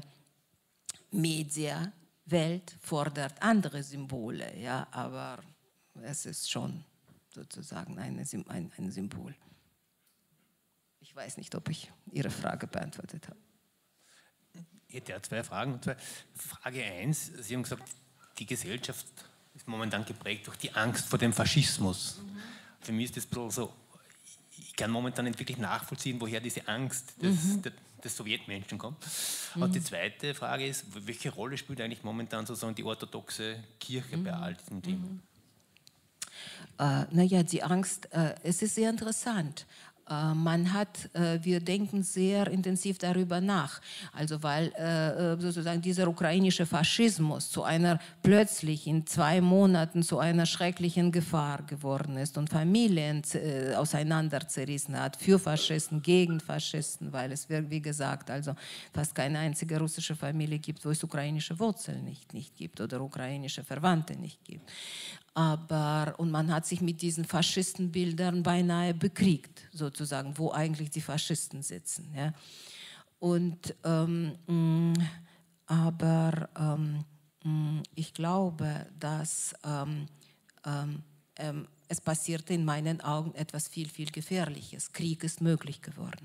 Mediawelt fordert andere Symbole, ja, aber es ist schon sozusagen ein Symbol. Ich weiß nicht, ob ich Ihre Frage beantwortet habe. Ich hätte ja zwei Fragen. Frage 1, Sie haben gesagt, die Gesellschaft ist momentan geprägt durch die Angst vor dem Faschismus. Für mich ist das ein bisschen so, ich kann momentan nicht wirklich nachvollziehen, woher diese Angst des Sowjetmenschen kommt. Und die zweite Frage ist, welche Rolle spielt eigentlich momentan sozusagen die orthodoxe Kirche bei all diesen Dingen? Naja, die Angst, es ist sehr interessant. Wir denken sehr intensiv darüber nach, also weil sozusagen dieser ukrainische Faschismus plötzlich in 2 Monaten zu einer schrecklichen Gefahr geworden ist und Familien auseinanderzerrissen hat, für Faschisten, gegen Faschisten, weil es, wie gesagt, also fast keine einzige russische Familie gibt, wo es ukrainische Wurzeln nicht gibt oder ukrainische Verwandte nicht gibt. Und man hat sich mit diesen Faschistenbildern beinahe bekriegt, sozusagen, wo eigentlich die Faschisten sitzen. Ja? Ich glaube, dass es passierte in meinen Augen etwas viel, viel Gefährliches. Krieg ist möglich geworden.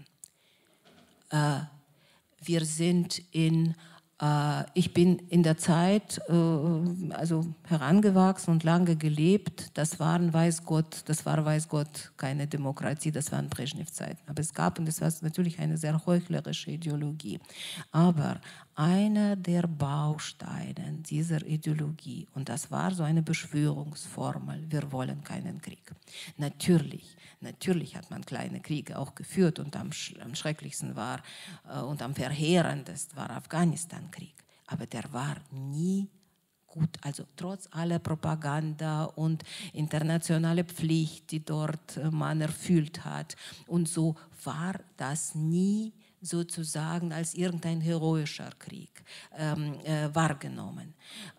Ich bin in der Zeit herangewachsen und lange gelebt. Das war, weiß Gott, keine Demokratie, das waren Brezhnev-Zeiten. Aber es gab, und das war natürlich eine sehr heuchlerische Ideologie. Aber einer der Bausteine dieser Ideologie, und das war so eine Beschwörungsformel, wir wollen keinen Krieg. Natürlich hat man kleine Kriege auch geführt und am schrecklichsten war und am verheerendsten war Afghanistan-Krieg. Aber der war nie gut, also trotz aller Propaganda und internationale Pflicht, die dort man erfüllt hat und so, war das nie sozusagen als irgendein heroischer Krieg wahrgenommen.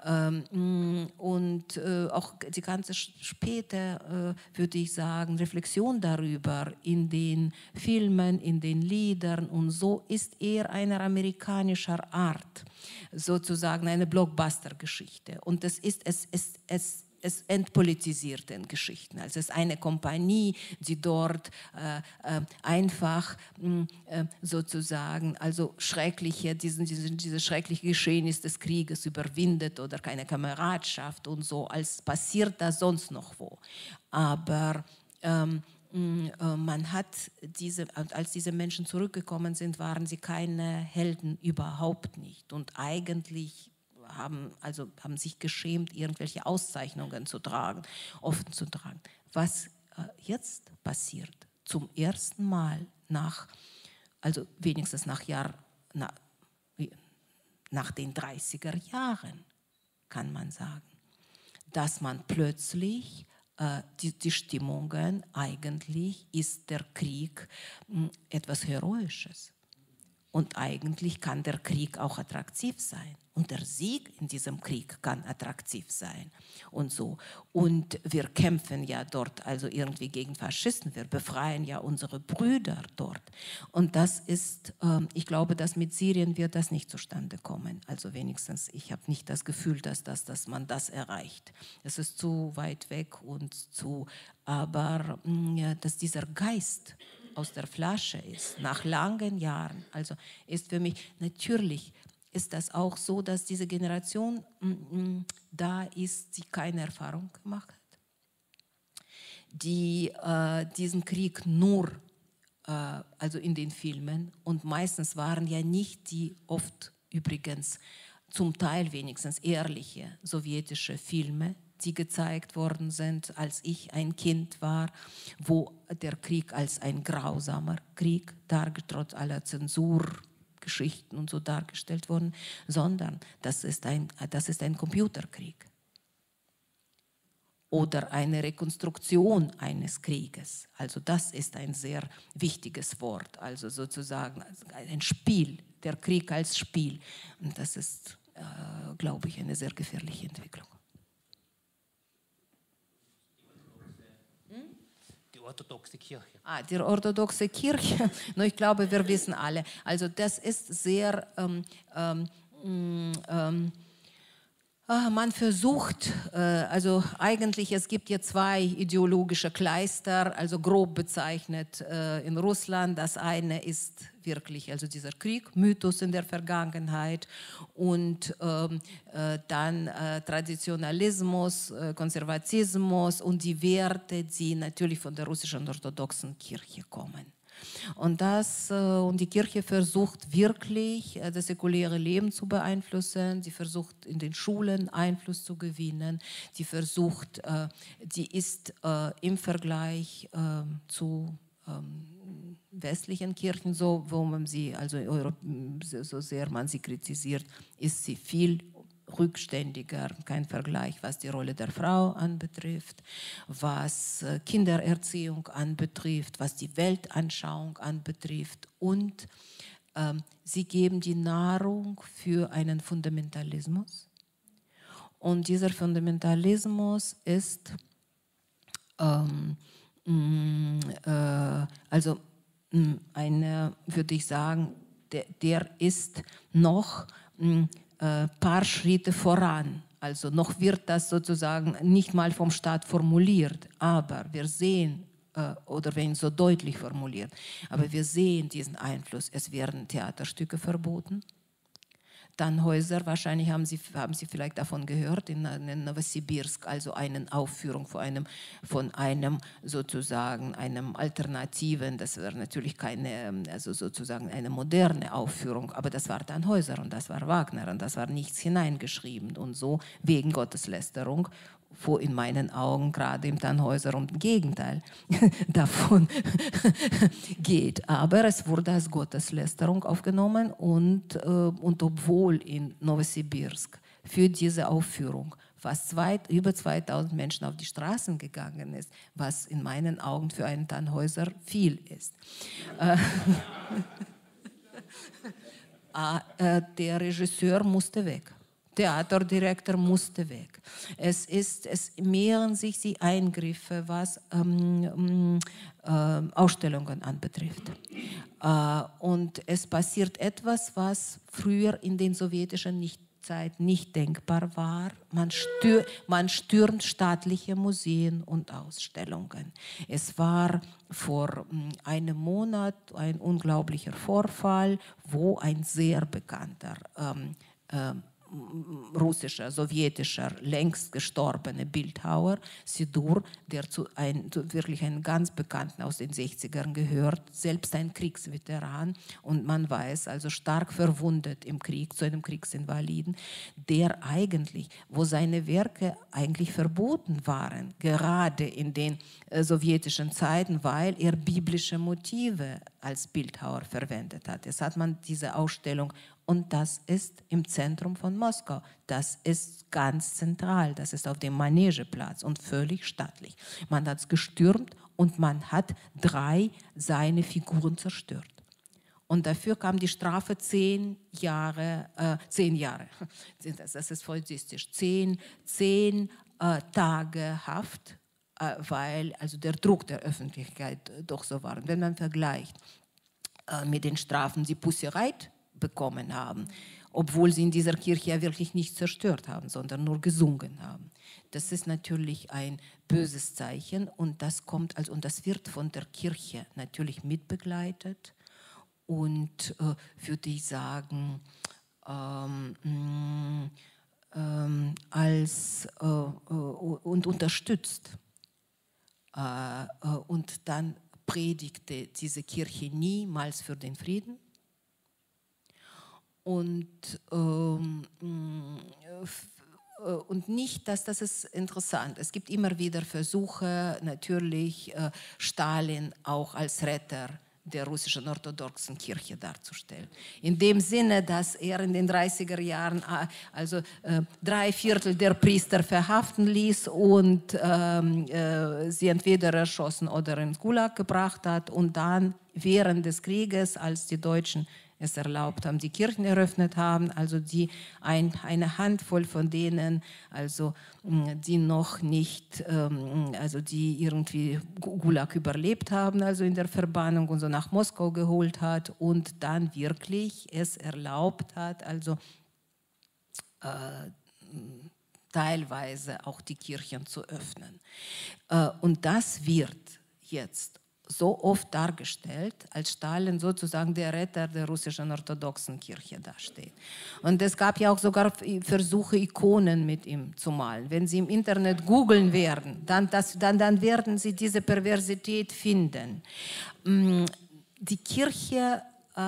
Und auch die ganze späte, würde ich sagen, Reflexion darüber in den Filmen, in den Liedern und so ist eher einer amerikanischer Art, sozusagen eine Blockbuster-Geschichte. Und es entpolitisiert in Geschichten. Also es ist eine Kompanie, die dort einfach sozusagen also diese schreckliche Geschehnis des Krieges überwindet oder keine Kameradschaft und so, als passiert das sonst noch wo. Aber man hat als diese Menschen zurückgekommen sind, waren sie keine Helden, überhaupt nicht. Und eigentlich haben sich geschämt, irgendwelche Auszeichnungen zu tragen, offen zu tragen. Was jetzt passiert, zum ersten Mal wenigstens nach den 30er Jahren, kann man sagen, dass man plötzlich die Stimmungen, eigentlich ist der Krieg etwas Heroisches. Und eigentlich kann der Krieg auch attraktiv sein. Und der Sieg in diesem Krieg kann attraktiv sein. Und so. Und wir kämpfen ja dort also irgendwie gegen Faschisten. Wir befreien ja unsere Brüder dort. Und das ist, ich glaube, dass mit Syrien wird das nicht zustande kommen. Also wenigstens, ich habe nicht das Gefühl, dass man das erreicht. Es ist zu weit weg und aber dass dieser Geist aus der Flasche ist, nach langen Jahren, also ist für mich, natürlich ist das auch so, dass diese Generation da ist, die keine Erfahrung gemacht hat, die diesen Krieg nur, also in den Filmen, und meistens waren ja nicht die oft übrigens, zum Teil wenigstens ehrliche sowjetische Filme, die gezeigt worden sind, als ich ein Kind war, wo der Krieg als ein grausamer Krieg, trotz aller Zensurgeschichten und so dargestellt worden, sondern das ist ein Computerkrieg oder eine Rekonstruktion eines Krieges. Also das ist ein sehr wichtiges Wort, also sozusagen ein Spiel, der Krieg als Spiel. Und das ist, glaube ich, eine sehr gefährliche Entwicklung. Orthodoxe Kirche. Die orthodoxe Kirche, no, ich glaube, wir wissen alle. Also das ist sehr, man versucht, also eigentlich, es gibt hier zwei ideologische Kleister, also grob bezeichnet in Russland. Das eine ist wirklich also dieser Krieg, Mythos in der Vergangenheit und dann Traditionalismus, Konservatismus und die Werte, die natürlich von der russischen orthodoxen Kirche kommen. Und die Kirche versucht wirklich, das säkuläre Leben zu beeinflussen. Sie versucht, in den Schulen Einfluss zu gewinnen. Die ist im Vergleich zu westlichen Kirchen, so wo man sie, also so sehr man sie kritisiert, ist sie viel rückständiger, kein Vergleich, was die Rolle der Frau anbetrifft, was Kindererziehung anbetrifft, was die Weltanschauung anbetrifft und sie geben die Nahrung für einen Fundamentalismus und dieser Fundamentalismus ist also würde ich sagen, der ist noch paar Schritte voran. Also noch wird das sozusagen nicht mal vom Staat formuliert, aber wir sehen, oder wenn so deutlich formuliert, aber wir sehen diesen Einfluss. Es werden Theaterstücke verboten. Dann Häuser, wahrscheinlich haben Sie vielleicht davon gehört, in Novosibirsk, also eine Aufführung von einem sozusagen einem Alternativen, das war natürlich keine, also sozusagen eine moderne Aufführung, aber das war dann Häuser und das war Wagner und das war nichts hineingeschrieben und so wegen Gotteslästerung, wo in meinen Augen gerade im Tannhäuser um das Gegenteil davon geht. Aber es wurde als Gotteslästerung aufgenommen und obwohl in Novosibirsk für diese Aufführung. Fast über 2000 Menschen auf die Straßen gegangen ist, was in meinen Augen für einen Tannhäuser viel ist. Der Regisseur musste weg. Theaterdirektor musste weg. Es mehren sich die Eingriffe, was Ausstellungen anbetrifft. Und es passiert etwas, was früher in den sowjetischen Zeit nicht denkbar war. Man stürmt staatliche Museen und Ausstellungen. Es war vor einem Monat ein unglaublicher Vorfall, wo ein sehr bekannter russischer, sowjetischer, längst gestorbener Bildhauer, Sidur, der wirklich einen ganz bekannten aus den 60ern gehört, selbst ein Kriegsveteran und man weiß, also stark verwundet im Krieg, zu einem Kriegsinvaliden, der eigentlich, wo seine Werke eigentlich verboten waren, gerade in den sowjetischen Zeiten, weil er biblische Motive als Bildhauer verwendet hat. Jetzt hat man diese Ausstellung und das ist im Zentrum von Moskau. Das ist ganz zentral. Das ist auf dem Manegeplatz und völlig staatlich. Man hat es gestürmt und man hat 3 seiner Figuren zerstört. Und dafür kam die Strafe 10 Jahre, das ist vollsistisch, 10 Tage Haft, weil also der Druck der Öffentlichkeit doch so war. Und wenn man vergleicht mit den Strafen, die Pussy Riot bekommen haben, obwohl sie in dieser Kirche ja wirklich nicht zerstört haben, sondern nur gesungen haben. Das ist natürlich ein böses Zeichen und das wird von der Kirche natürlich mitbegleitet und würde ich sagen, und unterstützt. Und dann predigte diese Kirche niemals für den Frieden. Und nicht, das ist interessant. Es gibt immer wieder Versuche, natürlich Stalin auch als Retter der russischen orthodoxen Kirche darzustellen. In dem Sinne, dass er in den 30er Jahren also 3/4 der Priester verhaften ließ und sie entweder erschossen oder ins Gulag gebracht hat und dann während des Krieges, als die Deutschen es erlaubt haben, die Kirchen eröffnet haben, also eine Handvoll von denen, also die noch nicht, also die irgendwie Gulag überlebt haben, also in der Verbannung und so nach Moskau geholt hat und dann wirklich es erlaubt hat, also teilweise auch die Kirchen zu öffnen. Und das wird jetzt so oft dargestellt, als Stalin sozusagen der Retter der russischen orthodoxen Kirche dasteht. Und es gab ja auch sogar Versuche, Ikonen mit ihm zu malen. Wenn Sie im Internet googeln werden, dann werden Sie diese Perversität finden. Die Kirche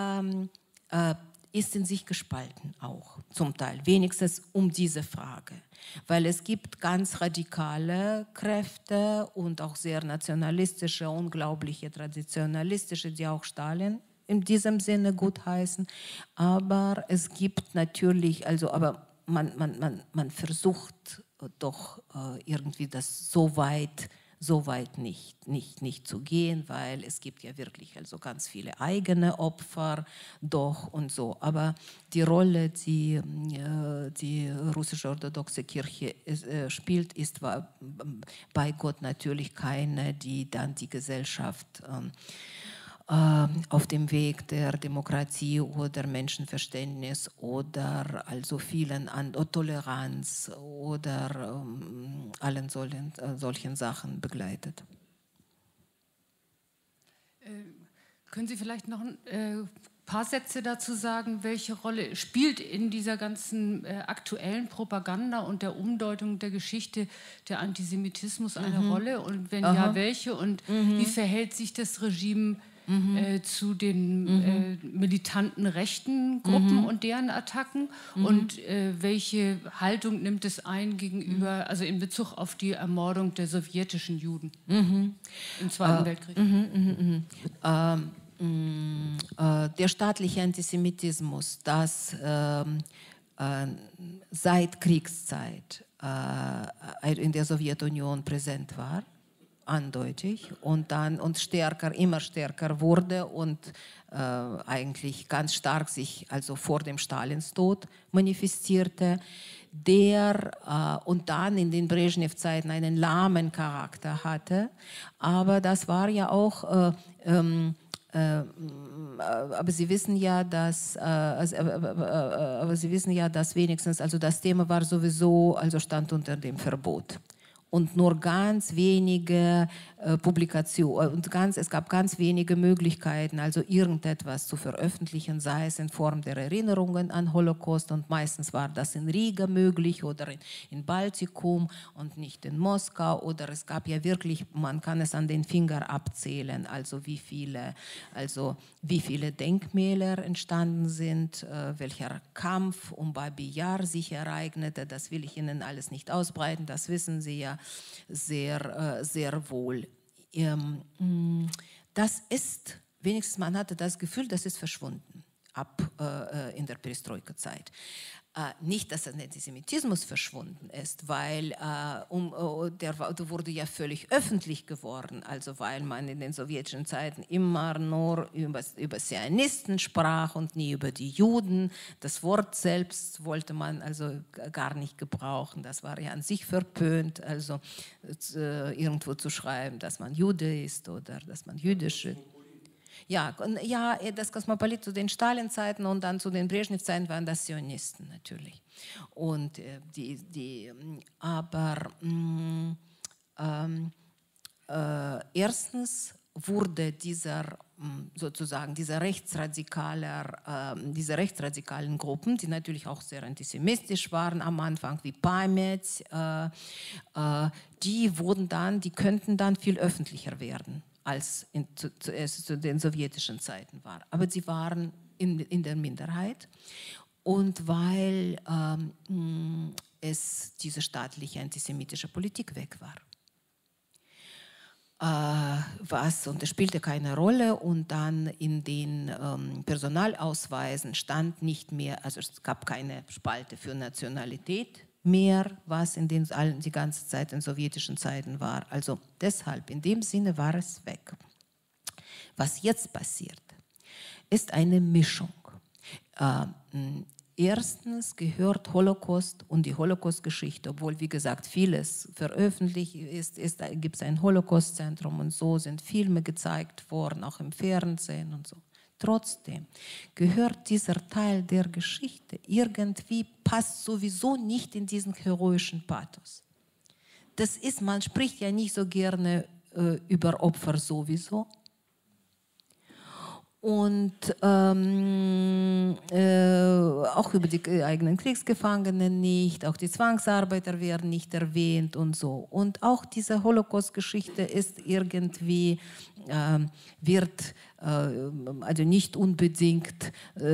ist in sich gespalten auch, zum Teil, wenigstens um diese Frage. Weil es gibt ganz radikale Kräfte und auch sehr nationalistische, unglaubliche, traditionalistische, die auch Stalin in diesem Sinne gutheißen. Aber es gibt natürlich, also aber man versucht doch irgendwie das so weit nicht zu gehen, weil es gibt ja wirklich also ganz viele eigene Opfer doch und so. Aber die Rolle, die die russische orthodoxe Kirche spielt, ist bei Gott natürlich keine, die dann die Gesellschaft auf dem Weg der Demokratie oder Menschenverständnis oder also vielen Toleranz oder allen solchen Sachen begleitet. Können Sie vielleicht noch ein paar Sätze dazu sagen, welche Rolle spielt in dieser ganzen aktuellen Propaganda und der Umdeutung der Geschichte der Antisemitismus eine Rolle? Und wenn ja, welche? Und wie verhält sich das Regime zu den militanten rechten Gruppen und deren Attacken und welche Haltung nimmt es ein gegenüber, also in Bezug auf die Ermordung der sowjetischen Juden im Zweiten Weltkrieg? Der staatliche Antisemitismus, das seit Kriegszeit in der Sowjetunion präsent war, eindeutig, und dann immer stärker wurde und eigentlich ganz stark sich also vor dem Stalins Tod manifestierte, der und dann in den Brezhnev-Zeiten einen lahmen Charakter hatte, aber das war ja auch aber Sie wissen ja, dass wenigstens, also das Thema war sowieso, also stand unter dem Verbot. Und nur ganz wenige Publikationen, es gab ganz wenige Möglichkeiten, also irgendetwas zu veröffentlichen, sei es in Form der Erinnerungen an Holocaust, und meistens war das in Riga möglich oder in Baltikum und nicht in Moskau, oder es gab ja wirklich, man kann es an den Fingern abzählen, also wie viele Denkmäler entstanden sind, welcher Kampf um Babi Yar sich ereignete, das will ich Ihnen alles nicht ausbreiten, das wissen Sie ja sehr wohl. Das ist, wenigstens man hatte das Gefühl, das ist verschwunden in der Perestroika-Zeit. Nicht, dass ein Antisemitismus verschwunden ist, weil der wurde ja völlig öffentlich geworden, also weil man in den sowjetischen Zeiten immer nur über Zionisten sprach und nie über die Juden. Das Wort selbst wollte man also gar nicht gebrauchen, das war ja an sich verpönt, also irgendwo zu schreiben, dass man Jude ist oder dass man jüdisch ist. Ja, das Kosmopolit zu den Stalin-Zeiten und dann zu den Brezhnev-Zeiten waren das Zionisten natürlich. Und erstens wurde diese rechtsradikalen Gruppen, die natürlich auch sehr antisemitisch waren am Anfang, wie Pamets, die könnten dann viel öffentlicher werden, als zu den sowjetischen Zeiten war. Aber sie waren in der Minderheit, und weil diese staatliche antisemitische Politik weg war. Und es spielte keine Rolle, und dann in den Personalausweisen stand nicht mehr, also es gab keine Spalte für Nationalität mehr, was die ganze Zeit in sowjetischen Zeiten war. Also deshalb, in dem Sinne war es weg. Was jetzt passiert, ist eine Mischung. Erstens gehört Holocaust und die Holocaust-Geschichte, obwohl, wie gesagt, vieles veröffentlicht ist, gibt es ein Holocaust-Zentrum und so sind Filme gezeigt worden, auch im Fernsehen und so. Trotzdem gehört dieser Teil der Geschichte irgendwie, passt sowieso nicht in diesen heroischen Pathos. Man spricht ja nicht so gerne über Opfer sowieso. Und auch über die eigenen Kriegsgefangenen nicht, auch die Zwangsarbeiter werden nicht erwähnt und so. Und auch diese Holocaust-Geschichte ist irgendwie, also nicht unbedingt,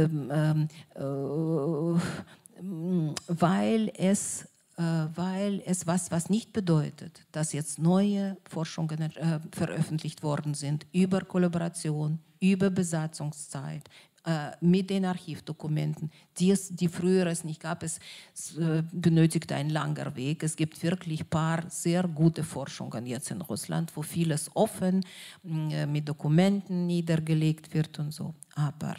weil es was nicht bedeutet, dass jetzt neue Forschungen veröffentlicht worden sind über Kollaboration, über Besatzungszeit, mit den Archivdokumenten, die früher es nicht gab. Es benötigte ein langer Weg. Es gibt wirklich ein paar sehr gute Forschungen jetzt in Russland, wo vieles offen mit Dokumenten niedergelegt wird und so. Aber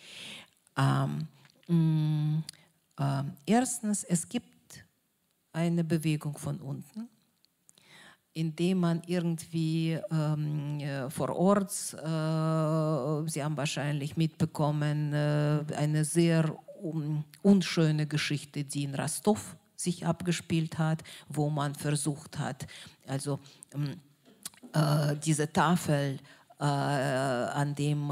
erstens, es gibt eine Bewegung von unten, indem man irgendwie vor Ort, Sie haben wahrscheinlich mitbekommen, eine sehr unschöne Geschichte, die in Rostov sich abgespielt hat, wo man versucht hat, also diese Tafel an dem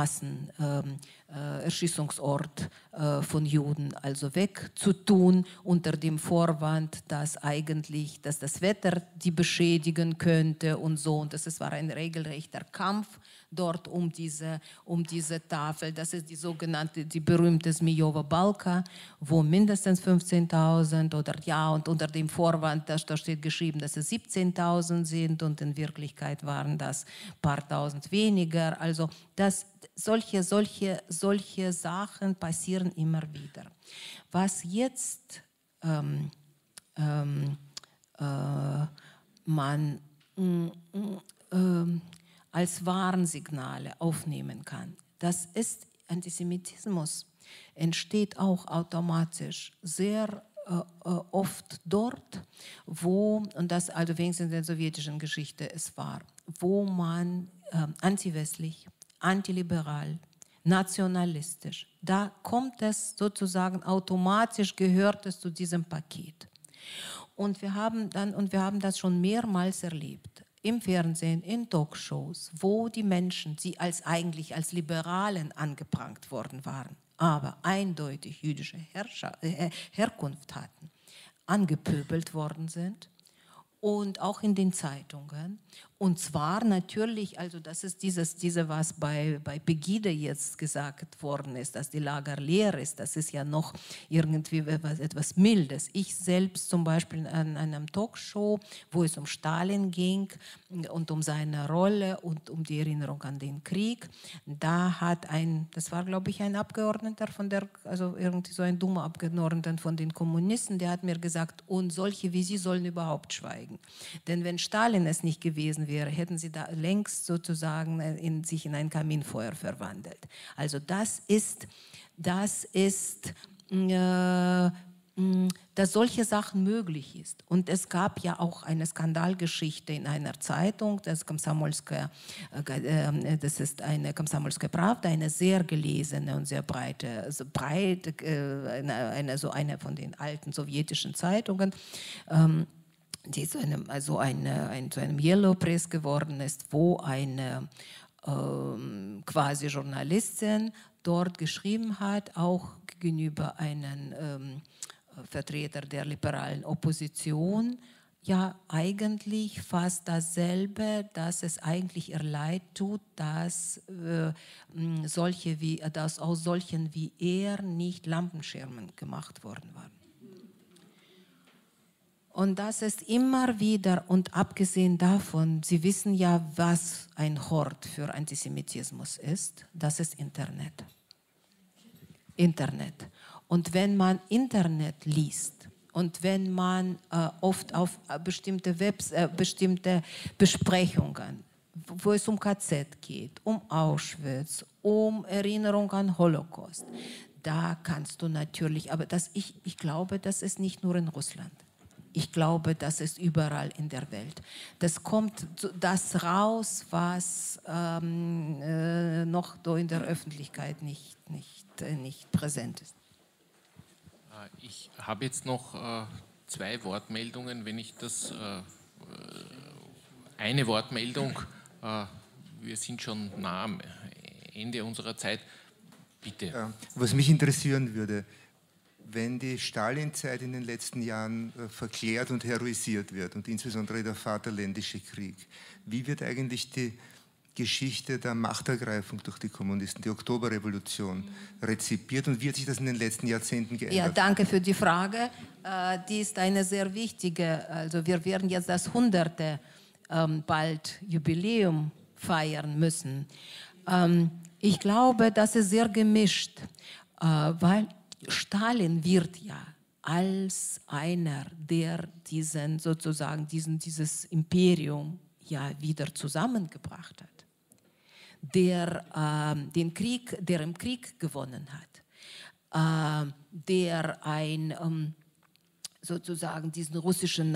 Massenerschießungsort von Juden also wegzutun, unter dem Vorwand, dass das Wetter die beschädigen könnte und so. Und es war ein regelrechter Kampf dort um diese Tafel. Das ist die berühmte Zmejova Balka, wo mindestens 15.000 und unter dem Vorwand, da steht geschrieben, dass es 17.000 sind und in Wirklichkeit waren das ein paar tausend weniger. Also solche solche Sachen passieren immer wieder. Was jetzt man als Warnsignale aufnehmen kann, das ist Antisemitismus, entsteht auch automatisch sehr oft dort, wo, und das also wenigstens in der sowjetischen Geschichte es war, wo man antiwestlich, antiliberal, nationalistisch, da kommt es sozusagen automatisch, gehört es zu diesem Paket. Und wir haben das schon mehrmals erlebt, im Fernsehen, in Talkshows, wo die Menschen, die eigentlich als Liberalen angeprangt worden waren, aber eindeutig jüdische Herkunft hatten, angepöbelt worden sind. Und auch in den Zeitungen. Und zwar natürlich, also das ist was bei Pegida jetzt gesagt worden ist, dass die Lager leer ist, das ist ja noch irgendwie etwas Mildes. Ich selbst zum Beispiel an einem Talkshow, wo es um Stalin ging und um seine Rolle und um die Erinnerung an den Krieg, da hat das war glaube ich ein Abgeordneter also irgendwie so ein dummer Abgeordneter von den Kommunisten, der hat mir gesagt, und solche wie Sie sollen überhaupt schweigen. Denn wenn Stalin es nicht gewesen wäre, hätten sie da längst sozusagen sich in ein Kaminfeuer verwandelt. Also dass solche Sachen möglich ist. Und es gab ja auch eine Skandalgeschichte in einer Zeitung, das ist eine Komsomolskaja Prawda, eine sehr gelesene und sehr breite, also eine von den alten sowjetischen Zeitungen, die zu einem Yellow Press geworden ist, wo eine quasi Journalistin dort geschrieben hat, auch gegenüber einem Vertreter der liberalen Opposition, ja eigentlich fast dasselbe, dass es eigentlich ihr leid tut, dass aus solchen wie er nicht Lampenschirmen gemacht worden waren. Und das ist immer wieder, und abgesehen davon, Sie wissen ja, was ein Hort für Antisemitismus ist, das ist Internet. Internet. Und wenn man Internet liest und wenn man oft auf bestimmte Besprechungen, wo es um KZ geht, um Auschwitz, um Erinnerung an Holocaust, da kannst du natürlich, aber ich glaube, das ist nicht nur in Russland. Ich glaube, das ist überall in der Welt. Das kommt das raus, was noch in der Öffentlichkeit nicht präsent ist. Ich habe jetzt noch zwei Wortmeldungen, wenn ich das... eine Wortmeldung, wir sind schon nah am Ende unserer Zeit. Bitte. Was mich interessieren würde, wenn die Stalinzeit in den letzten Jahren verklärt und heroisiert wird und insbesondere der Vaterländische Krieg, wie wird eigentlich die Geschichte der Machtergreifung durch die Kommunisten, die Oktoberrevolution, rezipiert und wie hat sich das in den letzten Jahrzehnten geändert? Ja, danke für die Frage. Die ist eine sehr wichtige. Also wir werden jetzt das 100. Bald Jubiläum feiern müssen. Ich glaube, das ist sehr gemischt, weil Stalin wird ja als einer, der dieses Imperium ja wieder zusammengebracht hat, der im Krieg gewonnen hat, der diesen russischen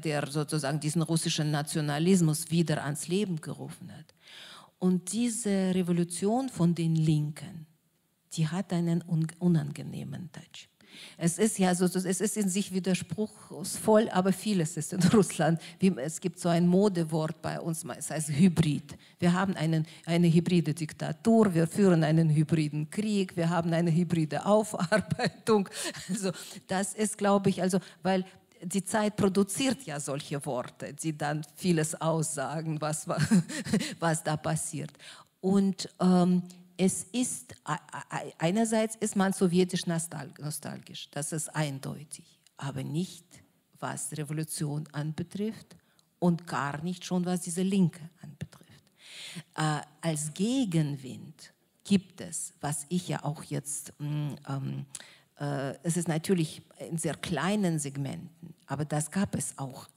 Nationalismus wieder ans Leben gerufen hat. Und diese Revolution von den Linken, die hat einen unangenehmen Touch. Es ist ja es ist in sich widerspruchsvoll, aber vieles ist in Russland. Es gibt so ein Modewort bei uns, es heißt Hybrid. Wir haben eine hybride Diktatur, wir führen einen hybriden Krieg, wir haben eine hybride Aufarbeitung. Also das ist, glaube ich, weil die Zeit produziert ja solche Worte, die dann vieles aussagen, was da passiert. Und es ist, einerseits ist man sowjetisch nostalgisch, das ist eindeutig, aber nicht, was Revolution anbetrifft und gar nicht schon, was diese Linke anbetrifft. Als Gegenwind gibt es, was ich ja auch jetzt, es ist natürlich in sehr kleinen Segmenten, aber das gab es auch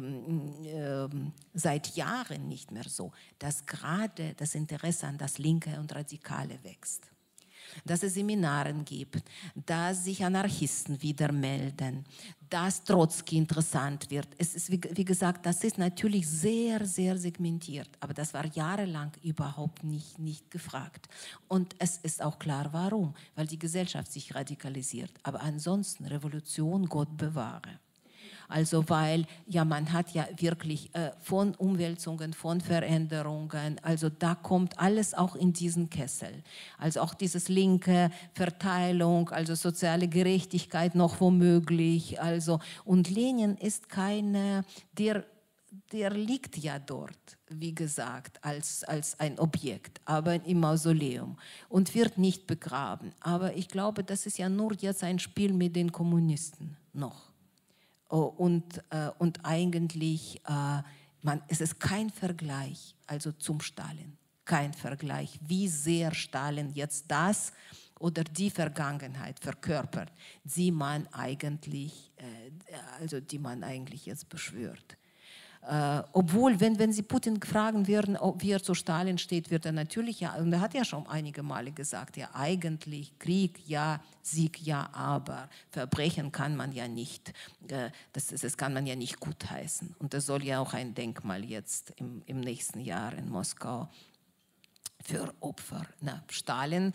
seit Jahren nicht mehr so, dass gerade das Interesse an das Linke und Radikale wächst. Dass es Seminaren gibt, dass sich Anarchisten wieder melden, dass Trotzki interessant wird. Es ist, wie gesagt, das ist natürlich sehr, sehr segmentiert, aber das war jahrelang überhaupt nicht gefragt. Und es ist auch klar, warum, weil die Gesellschaft sich radikalisiert. Aber ansonsten, Revolution, Gott bewahre. Also weil, ja, man hat ja wirklich von Umwälzungen, von Veränderungen, also da kommt alles auch in diesen Kessel. Also auch dieses linke Verteilung, also soziale Gerechtigkeit noch womöglich. Also, und Lenin ist keine, der liegt ja dort, wie gesagt, als ein Objekt, aber im Mausoleum und wird nicht begraben. Aber ich glaube, das ist ja nur jetzt ein Spiel mit den Kommunisten noch. Und eigentlich, es ist kein Vergleich, also zum Stalin, kein Vergleich, wie sehr Stalin jetzt das oder die Vergangenheit verkörpert, die man eigentlich jetzt beschwört. Obwohl, wenn Sie Putin fragen würden, wie er zu Stalin steht, wird er natürlich, ja, und er hat ja schon einige Male gesagt, ja, eigentlich Krieg, ja, Sieg, ja, aber Verbrechen kann man ja nicht, das kann man ja nicht gutheißen. Und es soll ja auch ein Denkmal jetzt im nächsten Jahr in Moskau für Opfer. Na, Stalin,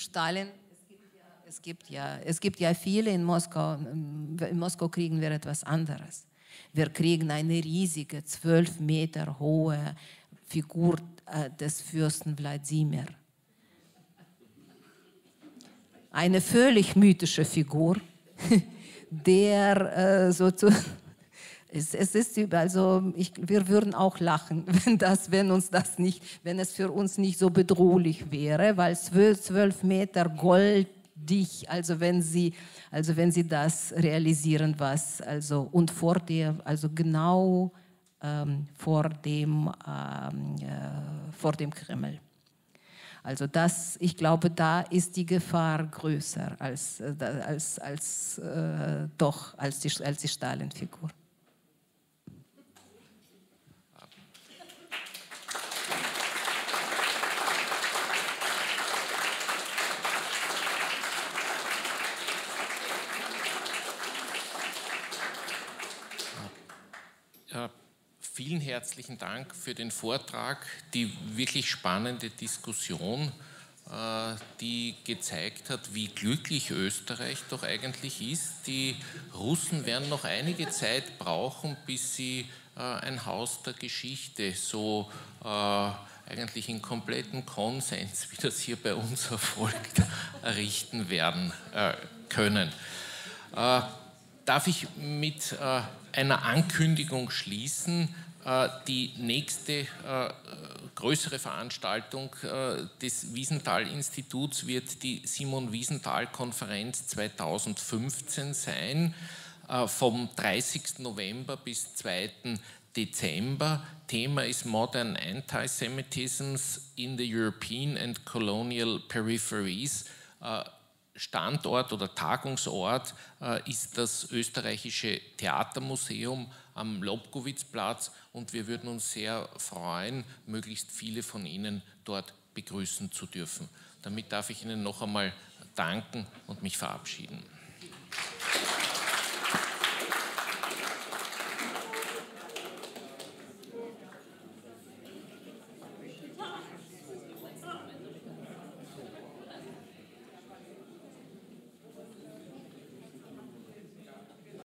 es gibt ja viele in Moskau. In Moskau kriegen wir etwas anderes. Wir kriegen eine riesige, 12 Meter hohe Figur des Fürsten Wladimir. Eine völlig mythische Figur, der wir würden auch lachen, wenn es für uns nicht so bedrohlich wäre, weil 12 Meter Gold, also wenn sie das realisieren, und genau vor dem Kreml. Also ich glaube, da ist die Gefahr größer als die Stalin-Figur. Vielen herzlichen Dank für den Vortrag, die wirklich spannende Diskussion, die gezeigt hat, wie glücklich Österreich doch eigentlich ist. Die Russen werden noch einige Zeit brauchen, bis sie ein Haus der Geschichte so eigentlich in kompletten Konsens, wie das hier bei uns erfolgt, errichten werden können. Darf ich mit einer Ankündigung schließen? Die nächste größere Veranstaltung des Wiesenthal-Instituts wird die Simon-Wiesenthal-Konferenz 2015 sein, vom 30. November bis 2. Dezember. Thema ist Modern Antisemitisms in the European and Colonial Peripheries. Standort oder Tagungsort ist das Österreichische Theatermuseum am Lobkowitzplatz und wir würden uns sehr freuen, möglichst viele von Ihnen dort begrüßen zu dürfen. Damit darf ich Ihnen noch einmal danken und mich verabschieden.